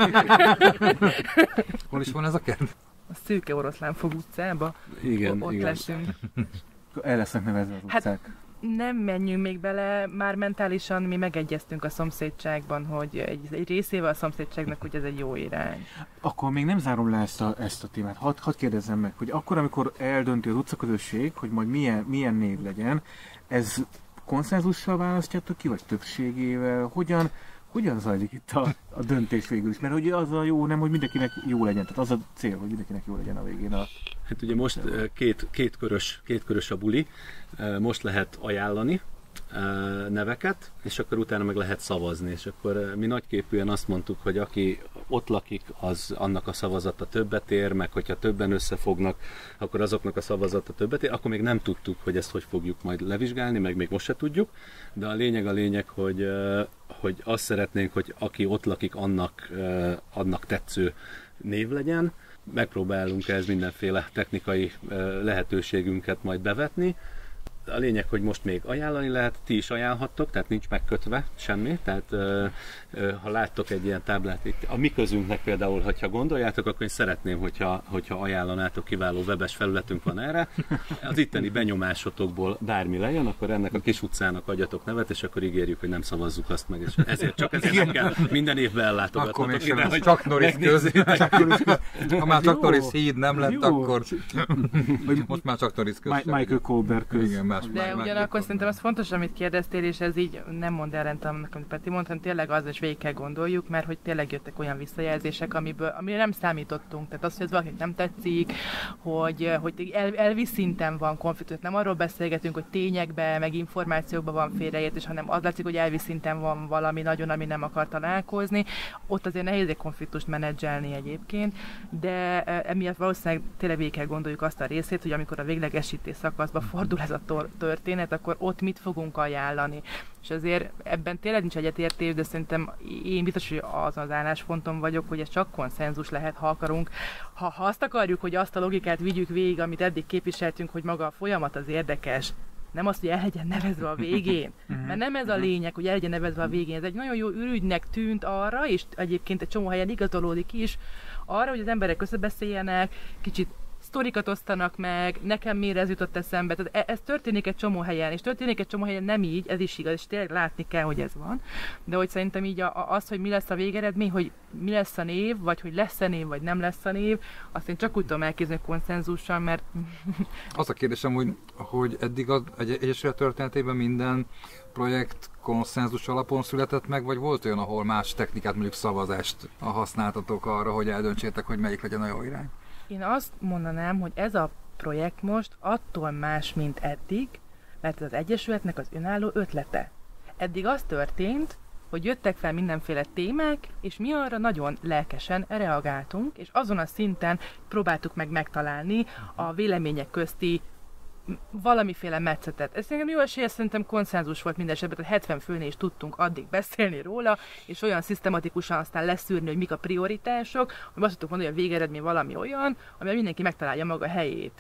Hol is van ez a kert? A Szőke Oroszlánfog utcába. Igen, Ott igen. leszünk. El lesznek nevezve az Hát- utcák. Nem menjünk még bele, már mentálisan mi megegyeztünk a szomszédságban, hogy egy részével a szomszédságnak, hogy ez egy jó irány. Akkor még nem zárom le ezt a témát. Hadd kérdezzem meg, hogy akkor, amikor eldönti az utcaközösség, hogy majd milyen név legyen, ez konszenzussal választjátok ki, vagy többségével? Hogyan zajlik itt a döntés végül is? Mert hogy az a jó, nem, hogy mindenkinek jó legyen. Tehát az a cél, hogy mindenkinek jó legyen a végén. Hát ugye most két körös a buli, most lehet ajánlani neveket, és akkor utána meg lehet szavazni, és akkor mi nagyképűen azt mondtuk, hogy aki ott lakik, az annak a szavazata többet ér, meg hogyha többen összefognak, akkor azoknak a szavazata többet ér, akkor még nem tudtuk, hogy ezt hogy fogjuk majd levizsgálni, meg még most se tudjuk, de a lényeg, hogy azt szeretnénk, hogy aki ott lakik, annak tetsző név legyen. Megpróbálunk ehhez mindenféle technikai lehetőségünket majd bevetni. A lényeg, hogy most még ajánlani lehet, ti is ajánlhattok, tehát nincs megkötve semmi, tehát ha láttok egy ilyen táblát itt, a mi közünknek például, hogyha gondoljátok, akkor én szeretném, hogyha ajánlanátok, kiváló webes felületünk van erre, az itteni benyomásotokból bármi legyen, akkor ennek a kis utcának adjatok nevet, és akkor ígérjük, hogy nem szavazzuk azt meg, és ezért nem kell minden évben Akkor ellátogatnotok még ide, sem, hogy csak Norris köz. Ha már csak Jó. Norris híd nem lett, Jó. akkor most már csak Norris köz. Michael Colbert köz. Igen, De ugyanakkor szerintem az fontos, amit kérdeztél, és ez így nem mond ellent, amit Peti mondta, hanem tényleg az, és végig kell gondoljuk, mert hogy tényleg jöttek olyan visszajelzések, amire nem számítottunk. Tehát az, hogy ez valakinek nem tetszik, hogy elvi szinten van konfliktus. Nem arról beszélgetünk, hogy tényekben, meg információkban van félreértés, hanem az látszik, hogy elvi szinten van valami nagyon, ami nem akar találkozni. Ott azért nehéz egy konfliktust menedzselni egyébként, de emiatt valószínűleg tényleg végig kell gondoljuk azt a részét, hogy amikor a véglegesítés szakaszba fordul ez a történet, akkor ott mit fogunk ajánlani. És azért ebben tényleg nincs egyetértés, de szerintem én biztos, hogy az állásponton vagyok, hogy ez csak konszenzus lehet, ha akarunk. Ha azt akarjuk, hogy azt a logikát vigyük végig, amit eddig képviseltünk, hogy maga a folyamat az érdekes, nem az, hogy el legyen nevezve a végén. Mert nem ez a lényeg, hogy el legyen nevezve a végén. Ez egy nagyon jó ürügynek tűnt arra, és egyébként egy csomó helyen igazolódik is, arra, hogy az emberek összebeszéljenek, kicsit sztorikat osztanak meg, nekem miért ez jutott eszembe. Tehát ez történik egy csomó helyen, és történik egy csomó helyen nem így, ez is igaz, és tényleg látni kell, hogy ez van. De hogy szerintem így az, hogy mi lesz a végeredmény, hogy mi lesz a név, vagy hogy lesz-e név, vagy nem lesz a név, azt én csak úgy tudom elképzelni konszenzussal, mert... Az a kérdésem, hogy eddig az Egyesület történetében minden projekt konszenzus alapon született meg, vagy volt olyan, ahol más technikát, mondjuk szavazást használtatok arra, hogy eldöntsétek, hogy melyik legyen a jó irány? Én azt mondanám, hogy ez a projekt most attól más, mint eddig, mert az Egyesületnek az önálló ötlete. Eddig az történt, hogy jöttek fel mindenféle témák, és mi arra nagyon lelkesen reagáltunk, és azon a szinten próbáltuk meg megtalálni a vélemények közti valamiféle metszetet. Ez nekem jó esélye, szerintem konszenzus volt minden esetben, tehát 70 főnél is tudtunk addig beszélni róla, és olyan szisztematikusan aztán leszűrni, hogy mik a prioritások, hogy azt tudtuk mondani, hogy a végeredmény valami olyan, amivel mindenki megtalálja maga helyét.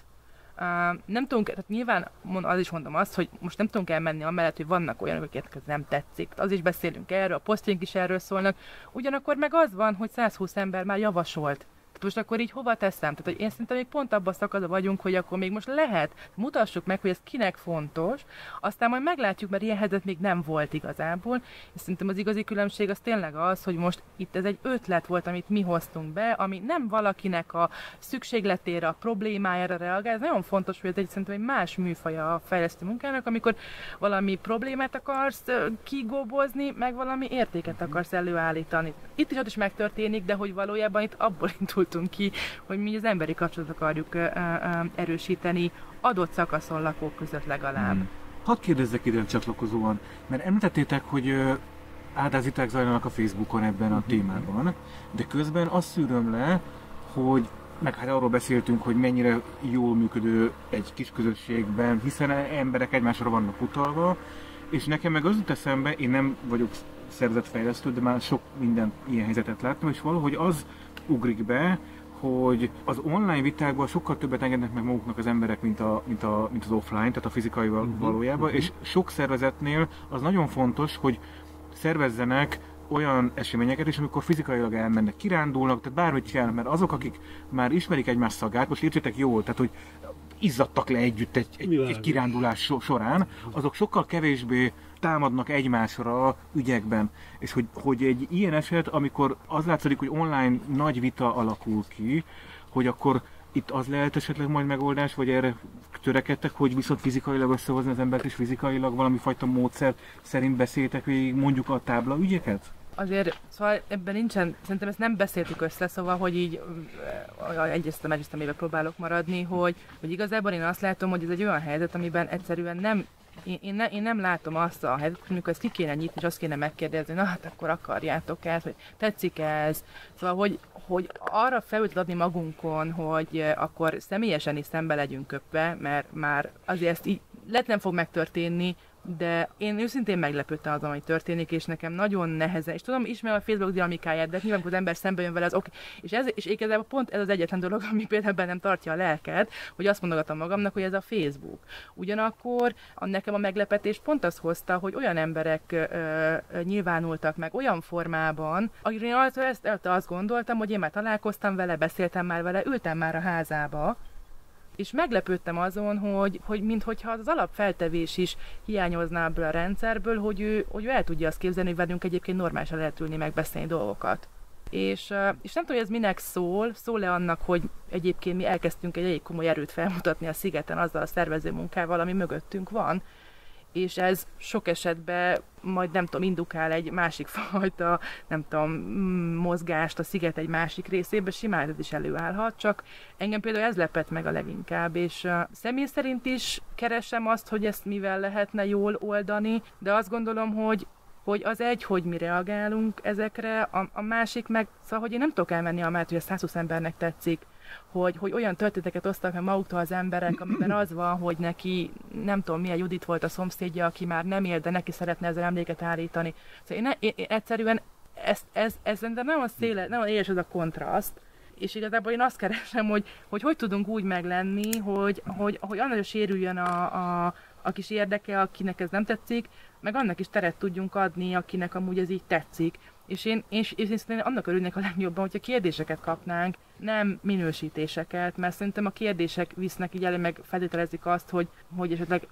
Nem tudunk, tehát nyilván az is mondom azt, hogy most nem tudunk elmenni amellett, hogy vannak olyanok, akik ez nem tetszik. Az is beszélünk erről, a posztjaink is erről szólnak, ugyanakkor meg az van, hogy 120 ember már javasolt. Most akkor így hova teszem? Tehát, hogy én szerintem még pont abban a szakaszban vagyunk, hogy akkor még most lehet, mutassuk meg, hogy ez kinek fontos, aztán majd meglátjuk, mert ilyen helyzet még nem volt igazából, és szerintem az igazi különbség az tényleg az, hogy most itt ez egy ötlet volt, amit mi hoztunk be, ami nem valakinek a szükségletére, a problémájára reagál, ez nagyon fontos, hogy ez egy szerintem egy más műfaja a fejlesztő munkának, amikor valami problémát akarsz kigóbozni, meg valami értéket akarsz előállítani. Itt is ott is megtörténik, de hogy valójában itt abból indultunk ki, hogy mi az emberi kapcsolatot akarjuk erősíteni adott szakaszon lakók között legalább. Hadd kérdezzek ide csatlakozóan, mert említettétek, hogy áldáziták zajlanak a Facebookon ebben a témában, de közben azt szűröm le, hogy meg hát arról beszéltünk, hogy mennyire jól működő egy kis közösségben, hiszen emberek egymásra vannak utalva, És nekem meg az jut eszembe, én nem vagyok szervezetfejlesztő, de már sok minden ilyen helyzetet láttam, és valahogy az ugrik be, hogy az online vitákban sokkal többet engednek meg maguknak az emberek, mint az offline, tehát a fizikai valójában, és sok szervezetnél az nagyon fontos, hogy szervezzenek olyan eseményeket is, amikor fizikailag elmennek, kirándulnak, tehát bármit csinálnak, mert azok, akik már ismerik egymás szagát, most értsétek jól, tehát hogy izzadtak le együtt egy kirándulás során, azok sokkal kevésbé támadnak egymásra ügyekben. És hogy egy ilyen eset, amikor az látszik, hogy online nagy vita alakul ki, hogy akkor itt az lehet esetleg majd megoldás, vagy erre törekedtek, hogy viszont fizikailag összehozni az embert, és fizikailag valami fajta módszer szerint beszéltek végig mondjuk a tábla ügyeket? Azért, szóval ebben nincsen, szerintem ezt nem beszéltük össze, szóval, hogy így egyeztemébe próbálok maradni, hogy igazából én azt látom, hogy ez egy olyan helyzet, amiben egyszerűen nem, én nem látom azt a helyzetet, amikor ezt ki kéne nyitni, és azt kéne megkérdezni, na hát akkor akarjátok ezt, vagy tetszik ez. Szóval, hogy arra felült adni magunkon, hogy akkor személyesen is szembe legyünk köpve, mert már azért ezt így lehet nem fog megtörténni, de én őszintén meglepődtem azon, hogy történik, és nekem nagyon nehezen, és tudom, ismerem a Facebook dinamikáját, de nyilván, amikor az ember szembe jön vele, az oké. És igazából pont ez az egyetlen dolog, ami például bennem tartja a lelket, hogy azt mondogatom magamnak, hogy ez a Facebook. Ugyanakkor nekem a meglepetés pont azt hozta, hogy olyan emberek nyilvánultak meg olyan formában, akikről azt gondoltam, hogy én már találkoztam vele, beszéltem már vele, ültem már a házába, és meglepődtem azon, hogy minthogyha az alapfeltevés is hiányozna ebből a rendszerből, hogy ő el tudja azt képzelni, hogy velünk egyébként normálisan lehet ülni, megbeszélni dolgokat. És nem tudom, hogy ez minek szól-e annak, hogy egyébként mi elkezdtünk egy elég komoly erőt felmutatni a szigeten azzal a szervező munkával, ami mögöttünk van, és ez sok esetben majd nem tudom, indukál egy másik fajta, nem tudom, mozgást a sziget egy másik részébe, simán ez is előállhat, csak engem például ez lepett meg a leginkább, és személy szerint is keresem azt, hogy ezt mivel lehetne jól oldani, de azt gondolom, hogy az egy, hogy mi reagálunk ezekre, a másik meg, szóval, hogy én nem tudok elmenni amellett, hogy a 120 embernek tetszik, hogy olyan történeteket osztak meg maguktól az emberek, amiben az van, hogy neki, nem tudom milyen Judit volt a szomszédja, aki már nem él, de neki szeretne ezzel emléket állítani. Szóval én egyszerűen ez szerintem nagyon éles ez a kontraszt, és igazából én azt keresem, hogy tudunk úgy meglenni, hogy annak is sérüljön a kis érdeke, akinek ez nem tetszik, meg annak is teret tudjunk adni, akinek amúgy ez így tetszik. És én szerintem annak örülnék a legjobban, hogyha kérdéseket kapnánk, nem minősítéseket, mert szerintem a kérdések visznek így elő, meg feltételezik azt, hogy esetleg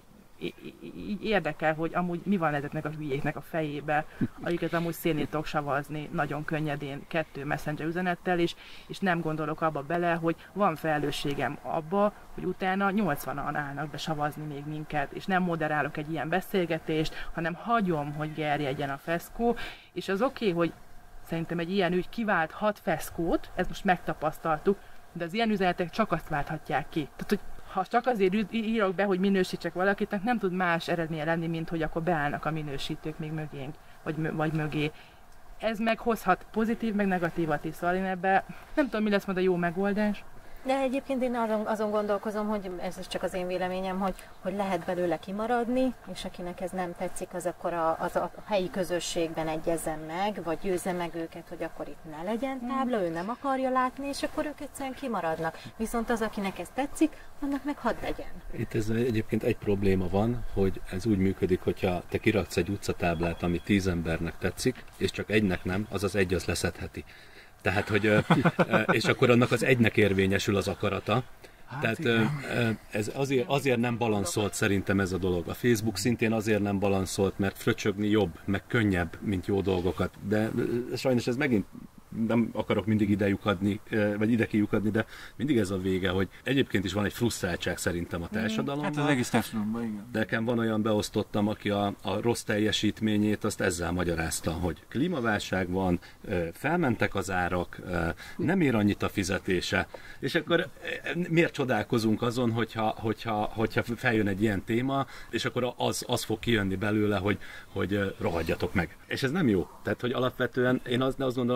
így érdekel, hogy amúgy mi van ezeknek a hülyéknek a fejébe, akiket amúgy szénét tudok savazni nagyon könnyedén 2 messenger üzenettel, és nem gondolok abba bele, hogy van felelősségem abba, hogy utána 80-an állnak be savazni még minket, és nem moderálok egy ilyen beszélgetést, hanem hagyom, hogy gerjedjen a feszkó, és az oké, hogy szerintem egy ilyen ügy kivált 6 feszkót, ezt most megtapasztaltuk, de az ilyen üzenetek csak azt válthatják ki. Tehát, hogy ha csak azért írok be, hogy minősítsek valakit, nem tud más eredménye lenni, mint hogy akkor beállnak a minősítők még mögénk, vagy mögé. Ez meghozhat pozitív, meg negatívat is, szóval én ebben nem tudom, mi lesz majd a jó megoldás. De egyébként én azon gondolkozom, hogy ez csak az én véleményem, hogy lehet belőle kimaradni, és akinek ez nem tetszik, az akkor az a helyi közösségben egyezzen meg, vagy győzze meg őket, hogy akkor itt ne legyen tábla, ő nem akarja látni, és akkor ők egyszerűen kimaradnak. Viszont az, akinek ez tetszik, annak meg hadd legyen. Itt ez egyébként egy probléma van, hogy ez úgy működik, hogyha te kiraksz egy utcatáblát, ami 10 embernek tetszik, és csak egynek nem, az egy az leszedheti. Tehát, hogy, és akkor annak az egynek érvényesül az akarata. Tehát ez azért nem balanszolt szerintem ez a dolog. A Facebook szintén azért nem balanszolt, mert fröcsögni jobb, meg könnyebb, mint jó dolgokat. De sajnos ez megint nem akarok mindig ide lyukadni, vagy ide kilyukadni, de mindig ez a vége, hogy egyébként is van egy frusztráltság szerintem a társadalomban. Hát az egész társadalomban, igen. De nekem van olyan beosztottam, aki a rossz teljesítményét azt ezzel magyarázta, hogy klímaválság van, felmentek az árak, nem ér annyit a fizetése, és akkor miért csodálkozunk azon, hogyha feljön egy ilyen téma, és akkor az fog kijönni belőle, hogy rohadjatok meg. És ez nem jó. Tehát, hogy alapvetően én azt gondolom, hogy ezen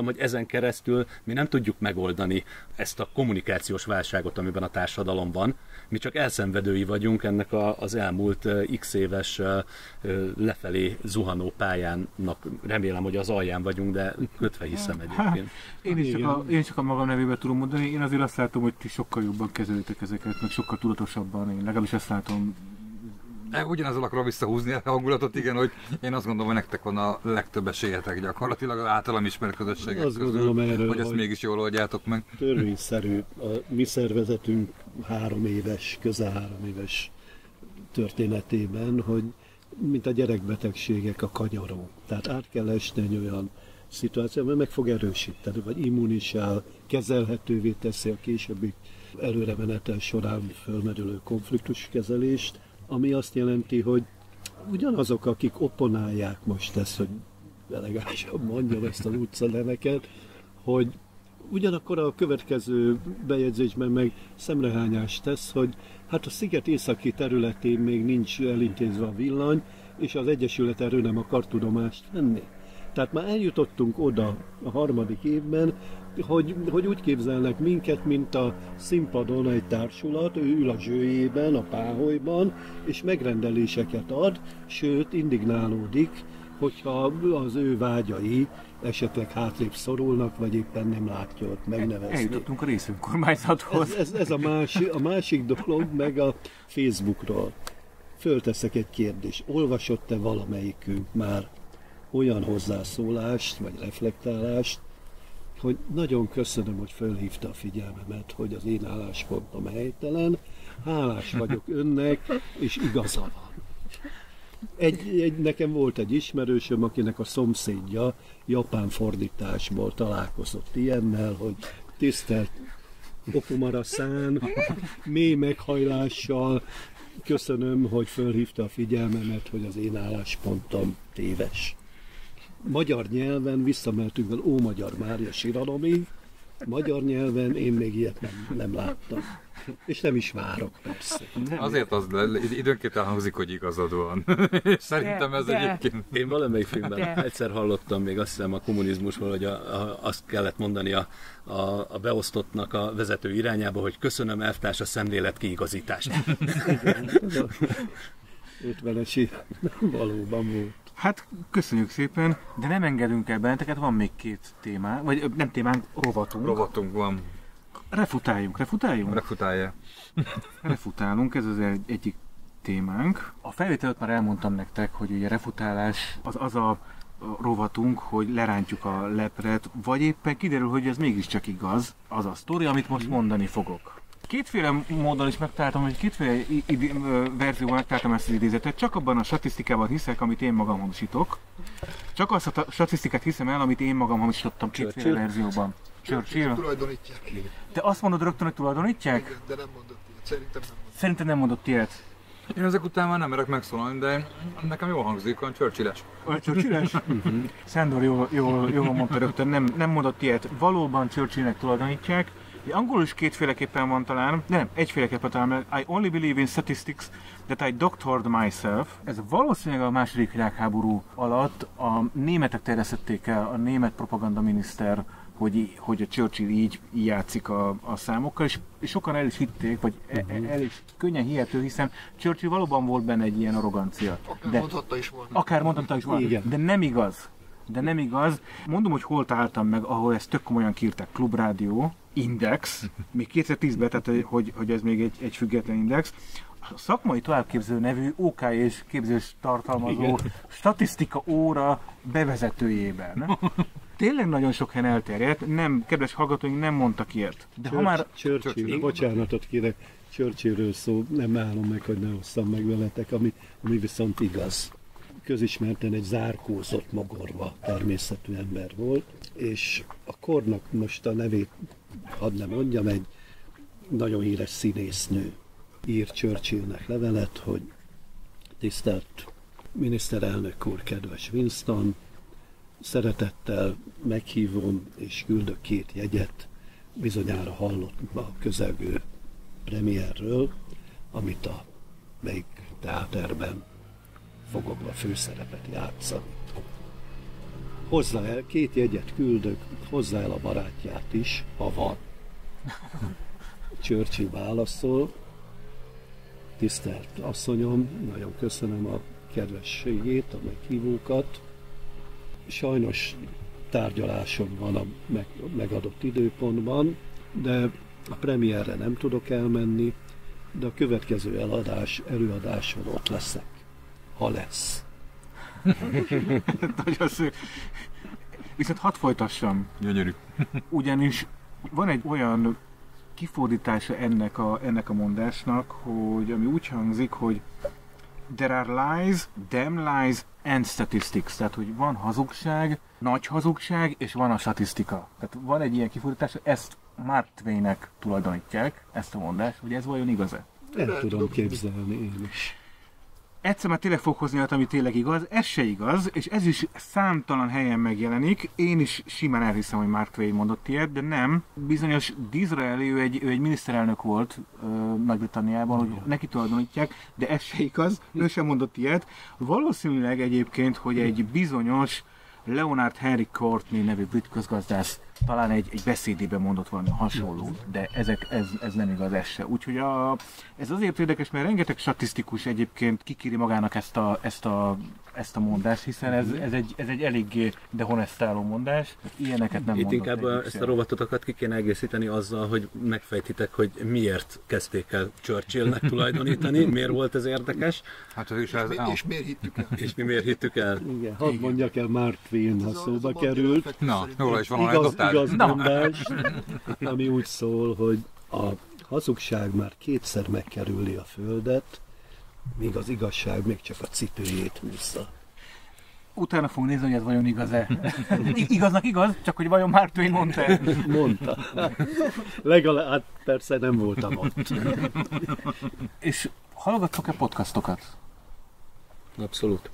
keresztül mi nem tudjuk megoldani ezt a kommunikációs válságot, amiben a társadalom van. Mi csak elszenvedői vagyunk ennek az elmúlt x éves lefelé zuhanó pályának. Remélem, hogy az alján vagyunk, de kötve hiszem egyébként. Én csak a magam nevében tudom mondani, én azért azt látom, hogy ti sokkal jobban kezelőtek ezeket, meg sokkal tudatosabban, én legalábbis ezt látom. Ugyanazzal akarom visszahúzni a hangulatot, igen, hogy én azt gondolom, hogy nektek van a legtöbb esélyetek gyakorlatilag az általam ismert közösségek azt közül, gondolom erről, hogy ezt mégis jól oldjátok meg. Törvényszerű. A mi szervezetünk 3 éves, közel 3 éves történetében, hogy mint a gyerekbetegségek a kanyaró. Tehát át kell esni egy olyan szituációban, meg fog erősíteni, vagy immunisál, kezelhetővé teszi a későbbi előremenetel során fölmerülő konfliktuskezelést, ami azt jelenti, hogy ugyanazok, akik opponálják most ezt, hogy elegánsan mondjam ezt az utcaneveket, hogy ugyanakkor a következő bejegyzésben meg szemrehányást tesz, hogy hát a sziget északi területén még nincs elintézve a villany, és az Egyesület erről nem akar tudomást venni. Tehát már eljutottunk oda a 3. évben, hogy úgy képzelnek minket, mint a színpadon egy társulat, ő ül a zsőjében, a páholyban, és megrendeléseket ad, sőt, indignálódik, hogyha az ő vágyai esetleg hátrébb szorulnak, vagy éppen nem látja ott megnevezni. Eljutottunk a részönkormányzathoz. Ez a másik dolog, meg a Facebookról. Fölteszek egy kérdést. Olvasott-e valamelyikünk már olyan hozzászólást, vagy reflektálást, hogy nagyon köszönöm, hogy felhívta a figyelmemet, hogy az én álláspontom helytelen, hálás vagyok önnek, és igaza van. Nekem volt egy ismerősöm, akinek a szomszédja japán fordításból találkozott ilyennel, hogy tisztelt Okumara-szán, mély meghajlással, köszönöm, hogy felhívta a figyelmemet, hogy az én álláspontom téves. Magyar nyelven visszameltünk az Ómagyar Mária síralomig, magyar nyelven én még ilyet nem láttam. És nem is várok, persze. Azért az időnként elhangzik, hogy igazad van. Szerintem ez egyébként... Én valamelyik filmben egyszer hallottam, még azt hiszem a kommunizmusból, hogy azt kellett mondani a beosztottnak a vezető irányába, hogy köszönöm, elvtárs, a szemlélet kiigazítást. 50-es években valóban volt. Hát köszönjük szépen, de nem engedünk el benneteket, van még 2 témánk, vagy nem témánk, rovatunk. Rovatunk van. Refutáljunk. Refutálja. Refutálunk, ez az egyik témánk. A felvételt már elmondtam nektek, hogy ugye refutálás az a rovatunk, hogy lerántjuk a lepret, vagy éppen kiderül, hogy ez mégiscsak igaz, az a sztori, amit most mondani fogok. 2 módon is megtaláltam, hogy 2 verzióban megtaláltam ezt az idézetet. Csak abban a statisztikában hiszek, amit én magam hamisítok. Csak azt a statisztikát hiszem el, amit én magam hamisítottam 2 verzióban. Churchill? Tulajdonítják. Te azt mondod rögtön, hogy tulajdonítják? Igen, de nem mondott ilyet. Szerintem nem mondott. Szerintem nem mondott ilyet. Én ezek után már nem merek megszólalni, de nekem jól hangzik, olyan Churchill-es. Churchill-es? Sándor jól mondta rögtön, nem mondott ilyet. Valóban Churchillnek tulajdonítják. Angolul is 2-féleképpen van talán, de nem, egyféleképpen talán, I only believe in statistics that I doctored myself. Ez valószínűleg a II. Világháború alatt a németek terjesztették el, a német propagandaminiszter, hogy a Churchill így játszik a számokkal, és sokan el is hitték, vagy el is könnyen hihető, hiszen Churchill valóban volt benne egy ilyen arrogancia. Akár mondhatta is volna. De nem igaz. Mondom, hogy hol találtam meg, ahol ezt tök komolyan kiírták, Klubrádió, Index, még 2010-ben, tehát hogy ez még egy független index. A szakmai továbbképző nevű OK és képzés tartalmazó statisztika óra bevezetőjében. Tényleg nagyon sok helyen elterjedt, nem, kedves hallgatóink nem mondtak ilyet. De ha már... Churchill, bocsánatot kérek, Churchillről szó, nem állom meg, hogy ne osszam meg veletek, ami viszont igaz. Közismerten egy zárkózott, mogorva természetű ember volt, és a kornak most a nevét, hadd ne mondjam, egy nagyon híres színésznő ír Churchillnek levelet, hogy tisztelt miniszterelnök úr, kedves Winston, szeretettel meghívom és küldök 2 jegyet, bizonyára hallott a közelgő premierről, amit a melyik teáterben fogok a főszerepet játszani. hozzá el, 2 jegyet küldök, hozzá el a barátját is, ha van. Churchill válaszol, tisztelt asszonyom, nagyon köszönöm a kedvességét, a meghívókat. Sajnos tárgyalásom van a megadott időpontban, de a premierre nem tudok elmenni, de a következő előadáson ott leszek, ha lesz. Nagyon szép. Viszont hadd folytassam. Gyönyörű. Ugyanis van egy olyan kifordítása ennek a mondásnak, hogy ami úgy hangzik, hogy there are lies, damn lies and statistics. Tehát, hogy van hazugság, nagy hazugság, és van a statisztika. Tehát van egy ilyen kifordítás, ezt Mark Twainnek tulajdonítják, ezt a mondást, hogy ez vajon igaz-e? El tudom képzelni én is. Egyszer már tényleg fog hozni olyat, ami tényleg igaz, ez se igaz, és ez is számtalan helyen megjelenik. Én is simán elhiszem, hogy Mark Twain mondott ilyet, de nem. Bizonyos Disraeli, ő egy miniszterelnök volt Nagy-Britanniában, hogy neki tulajdonítják, de ez se igaz, ő sem mondott ilyet. Valószínűleg egyébként, hogy egy bizonyos Leonard Henry Courtney nevű brit közgazdász talán egy beszédében mondott valami hasonlót, de ez nem igaz, ez se. Úgyhogy ez azért érdekes, mert rengeteg statisztikus egyébként kikéri magának ezt a mondást, hiszen ez egy eléggé dehonestáló mondás. Ilyeneket nem mondott. Itt inkább ezt a rovatotokat ki kéne egészíteni azzal, hogy megfejtitek, hogy miért kezdték el Churchillnek tulajdonítani, miért volt ez érdekes. Hát ez is ez. És miért hittük el? És mi miért hittük el? Igen, hadd mondjak el Mark Twain, ha szóba került. Na, róla is van igaz mondás, ami úgy szól, hogy a hazugság már 2-szer megkerüli a földet, míg az igazság még csak a cipőjét húzza. Utána fogunk nézni, hogy ez vajon igaz-e. Igaznak igaz, csak hogy vajon Mark Twain mondta. Mondta. Legalább persze nem voltam ott. És hallgattok-e podcastokat? Abszolút.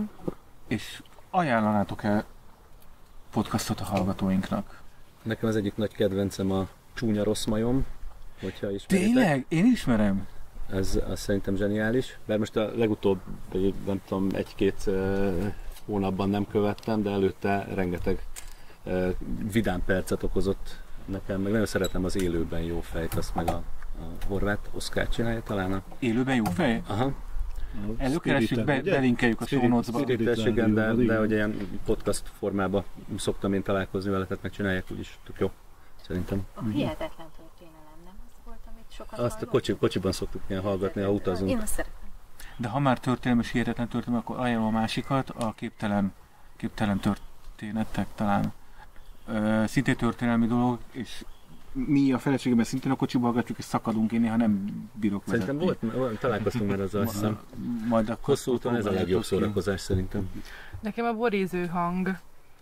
És ajánlanátok-e podcastot a hallgatóinknak? Nekem az egyik nagy kedvencem a Csúnya Rossz Majom, hogyha ismeritek. Tényleg? Én ismerem. Ez szerintem zseniális. Bár most a legutóbb, nem tudom, 1-2 hónapban nem követtem, de előtte rengeteg vidám percet okozott nekem. Meg nagyon szeretem az Élőben jó fejt, azt meg a horvát Oszkár csinálja talán. Élőben jó fej? Aha. Előkeressük, belinkeljük a show notes-ba. Igen, de hogy ilyen podcast formában szoktam én találkozni vele, tehát megcsinálják úgyis tök jó, szerintem. A hihetetlen történelem, nem az volt, amit sokat azt a kocsiban szoktuk ilyen hallgatni, ha utazunk. Én azt szeretem. De ha már történelem és hihetetlen történelem, akkor ajánlom a másikat, a képtelen történetek talán. Szintén történelmi dolog, és mi a feleségemmel szintén a kocsiba hallgatjuk, és szakadunk, én néha nem bírok vezetni. Szerintem találkoztunk már azzal, azt hiszem. Hosszú úton ez a legjobb szórakozás szerintem. Nekem a boríző hang.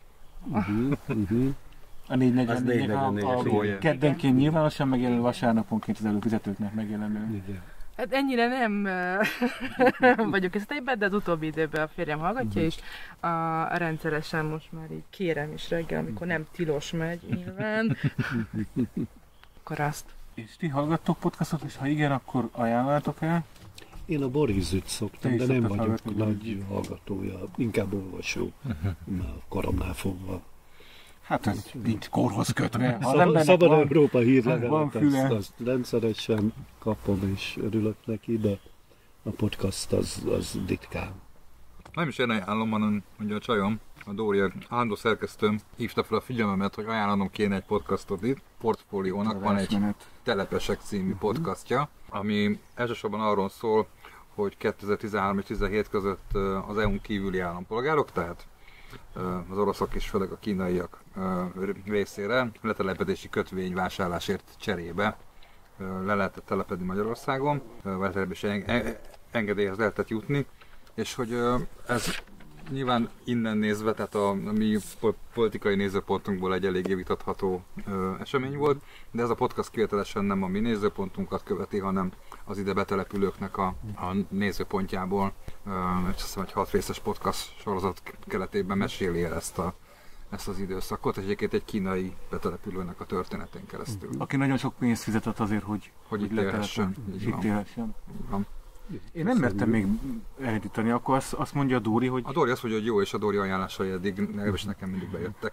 A 444 keddenként nyilvánosan megjelenő, vasárnaponként az előfizetőknek megjelenő. Hát ennyire nem vagyok esetében, de az utóbbi időben a férjem hallgatja, és rendszeresen most már így kérem is reggel, amikor nem tilos megy nyilván, akkor azt. És ti hallgattok podcastot, és ha igen, akkor ajánlátok el? Én a Borizűt szoktam, de nem vagyok nagy hallgatója, inkább olvasó, már koromnál fogva. Hát ez nincs korhoz kötve. Szabad Európa hírlevelet, azt rendszeresen kapom és örülök neki, de a podcast az ritkán. Nem is én ajánlom, hanem ugye a csajom, a Dória állandó szerkesztőm hívta fel a figyelmemet, hogy ajánlanom kéne egy podcastot itt. Portfóliónak van egy Telepesek című podcastja, ami elsősorban arról szól, hogy 2013 és 2017 között az EU-n kívüli állampolgárok, tehát az oroszok és főleg a kínaiak részére letelepedési kötvény vásárlásért cserébe le lehetett telepedni Magyarországon, letelepedési engedélyhez lehetett jutni, és hogy ez nyilván innen nézve, tehát a mi politikai nézőpontunkból egy eléggé vitatható esemény volt, de ez a podcast kivételesen nem a mi nézőpontunkat követi, hanem az ide betelepülőknek a nézőpontjából, és azt hiszem, egy 6 részes podcast sorozat keretében meséli el ezt az időszakot, és egyébként egy kínai betelepülőnek a történetén keresztül. Aki nagyon sok pénzt fizetett azért, hogy itt élhessen. Itt élhessen. Én nem mertem még elindítani, akkor azt mondja a Dóri, hogy... A Dóri azt mondja, hogy jó, és a Dóri ajánlásai eddig, legalábbis nekem mindig bejöttek.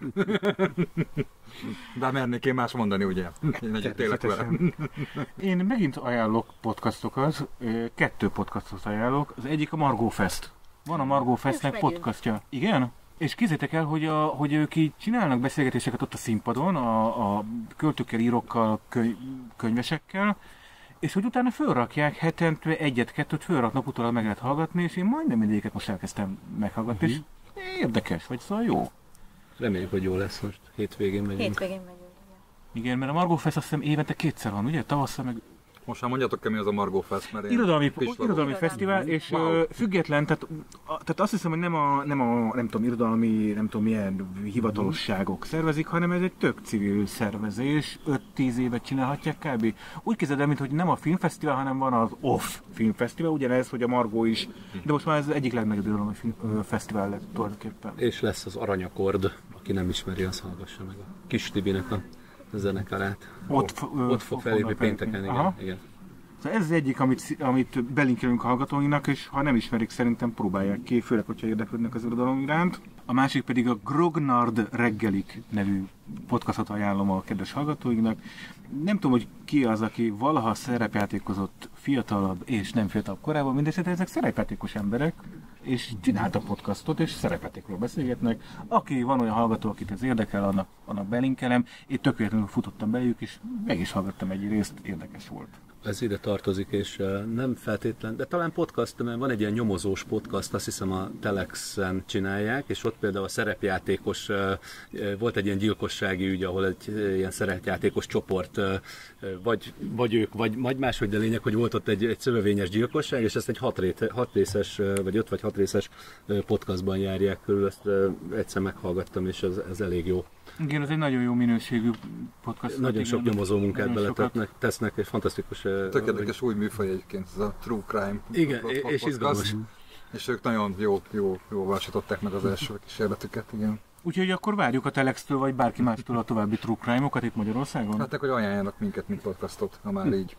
De mernék én más mondani, ugye? Én egyetértek vele. Én megint ajánlok podcastokat, 2 podcastot ajánlok. Az egyik a Margó Fest. Van a Margó Festnek podcastja. Igen? És képzeljétek el, hogy ők így csinálnak beszélgetéseket ott a színpadon, a költőkkel, írókkal, könyvesekkel, és hogy utána fölrakják hetente 1-2 fölraknak, utólag meg lehet hallgatni, és én majdnem mindegyiket most elkezdtem meghallgatni, és érdekes, vagy szóval jó. Reméljük, hogy jó lesz most. Hétvégén megyünk. Hétvégén megyünk. Igen, mert a Margó Fest azt hiszem évente 2-szer van, ugye? Tavasszal meg... Most már mondjátok, mi az a Margó Fest, mert én... Irodalmi fesztivál, és független, tehát azt hiszem, hogy nem tudom, irodalmi, nem tudom milyen hivatalosságok szervezik, hanem ez egy tök civil szervezés, 5-10 évet csinálhatják kb. Úgy képzeld el, mintha nem a filmfesztivál, hanem van az OFF filmfesztivál, ugyanez, hogy a Margó is, de most már ez az egyik legnagyobb irodalmi filmfesztivál lett tulajdonképpen. És lesz az Aranyakord, aki nem ismeri, az hallgassa meg a Kis Tibinek a zenekarát. Ott fog felépni pénteken, igen. Szóval ez az egyik, amit belinkelünk a hallgatóinknak, és ha nem ismerik, szerintem próbálják ki, főleg, hogyha érdeklődnek az irodalom iránt. A másik pedig a Grognard reggelik nevű podcastot ajánlom a kedves hallgatóinknak. Nem tudom, hogy ki az, aki valaha szerepjátékozott fiatalabb és nem fiatalabb korában, mindesetre ezek szerepjátékos emberek, és csináltak podcastot, és szerepjátékról beszélgetnek. Aki van olyan hallgató, akit ez érdekel, annak belinkelem. Én tökéletlenül futottam beléjük, és meg is hallgattam egy részt, érdekes volt. Ez ide tartozik, és nem feltétlen, de talán podcast, mert van egy ilyen nyomozós podcast, azt hiszem a Telexen csinálják, és ott például a szerepjátékos, volt egy ilyen gyilkossági ügy, ahol egy ilyen szerepjátékos csoport, vagy ők, vagy máshogy, de lényeg, hogy volt ott egy szövevényes gyilkosság, és ezt egy 6 részes, vagy 5 vagy 6 részes podcastban járják körül, ezt egyszer meghallgattam, és ez elég jó. Igen, ez egy nagyon jó minőségű podcast. Nagyon sok nyomozó munkát tesznek, és fantasztikus. Tök érdekes új műfaj egyébként, ez a True Crime. Igen, és izgalmas. És ők nagyon jó valósították meg az első kísérletüket, igen. Úgyhogy akkor várjuk a Telextől, vagy bárki mástól a további True Crime-okat itt Magyarországon? Hát hogy ajánljanak minket, mint podcastot, ha már így.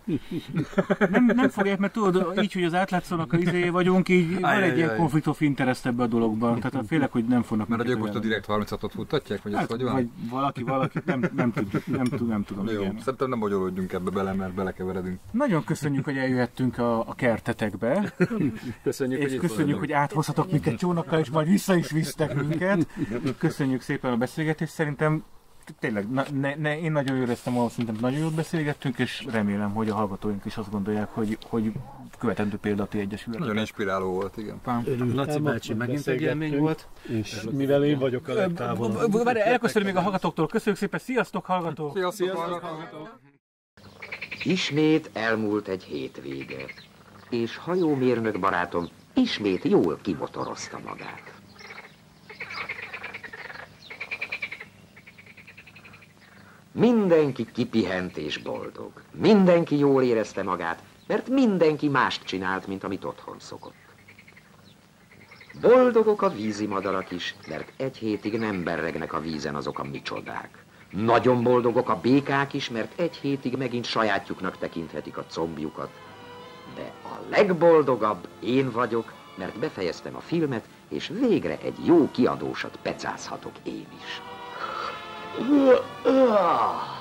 Nem fogják, mert tudod, így, hogy az átlátszónak a izéje vagyunk, így van egy ilyen conflict of interest ebbe a dologban. Tehát félek, hogy nem fognak. Mert ők most a Direkt 36-ot futtatják, vagy ez hogy van? Vagy valaki, nem tudom. Jó, igen. szerintem nem bonyolódjunk ebbe bele, mert belekeveredünk. Nagyon köszönjük, hogy eljöhettünk a kertetekbe. Köszönjük, hogy áthozhatok minket csónakkal, és majd vissza is visztek minket. Köszönjük szépen a beszélgetést, szerintem tényleg, én nagyon éreztem, ahol szerintem nagyon jót beszélgettünk, és remélem, hogy a hallgatóink is azt gondolják, hogy követendő példati egyesületek. Nagyon inspiráló volt, igen. Laci bácsi megint egy élmény volt. És mivel én vagyok a legtávolabb. Elköszönöm még a hallgatóktól, köszönjük szépen, sziasztok hallgatók! Sziasztok hallgatók! Ismét elmúlt egy hétvége, és hajómérnök barátom ismét jól kimotorozta magát. Mindenki kipihent és boldog. Mindenki jól érezte magát, mert mindenki mást csinált, mint amit otthon szokott. Boldogok a vízimadarak is, mert egy hétig nem berregnek a vízen azok a micsodák. Nagyon boldogok a békák is, mert egy hétig megint sajátjuknak tekinthetik a combjukat. De a legboldogabb én vagyok, mert befejeztem a filmet, és végre egy jó kiadósat pecázhatok én is.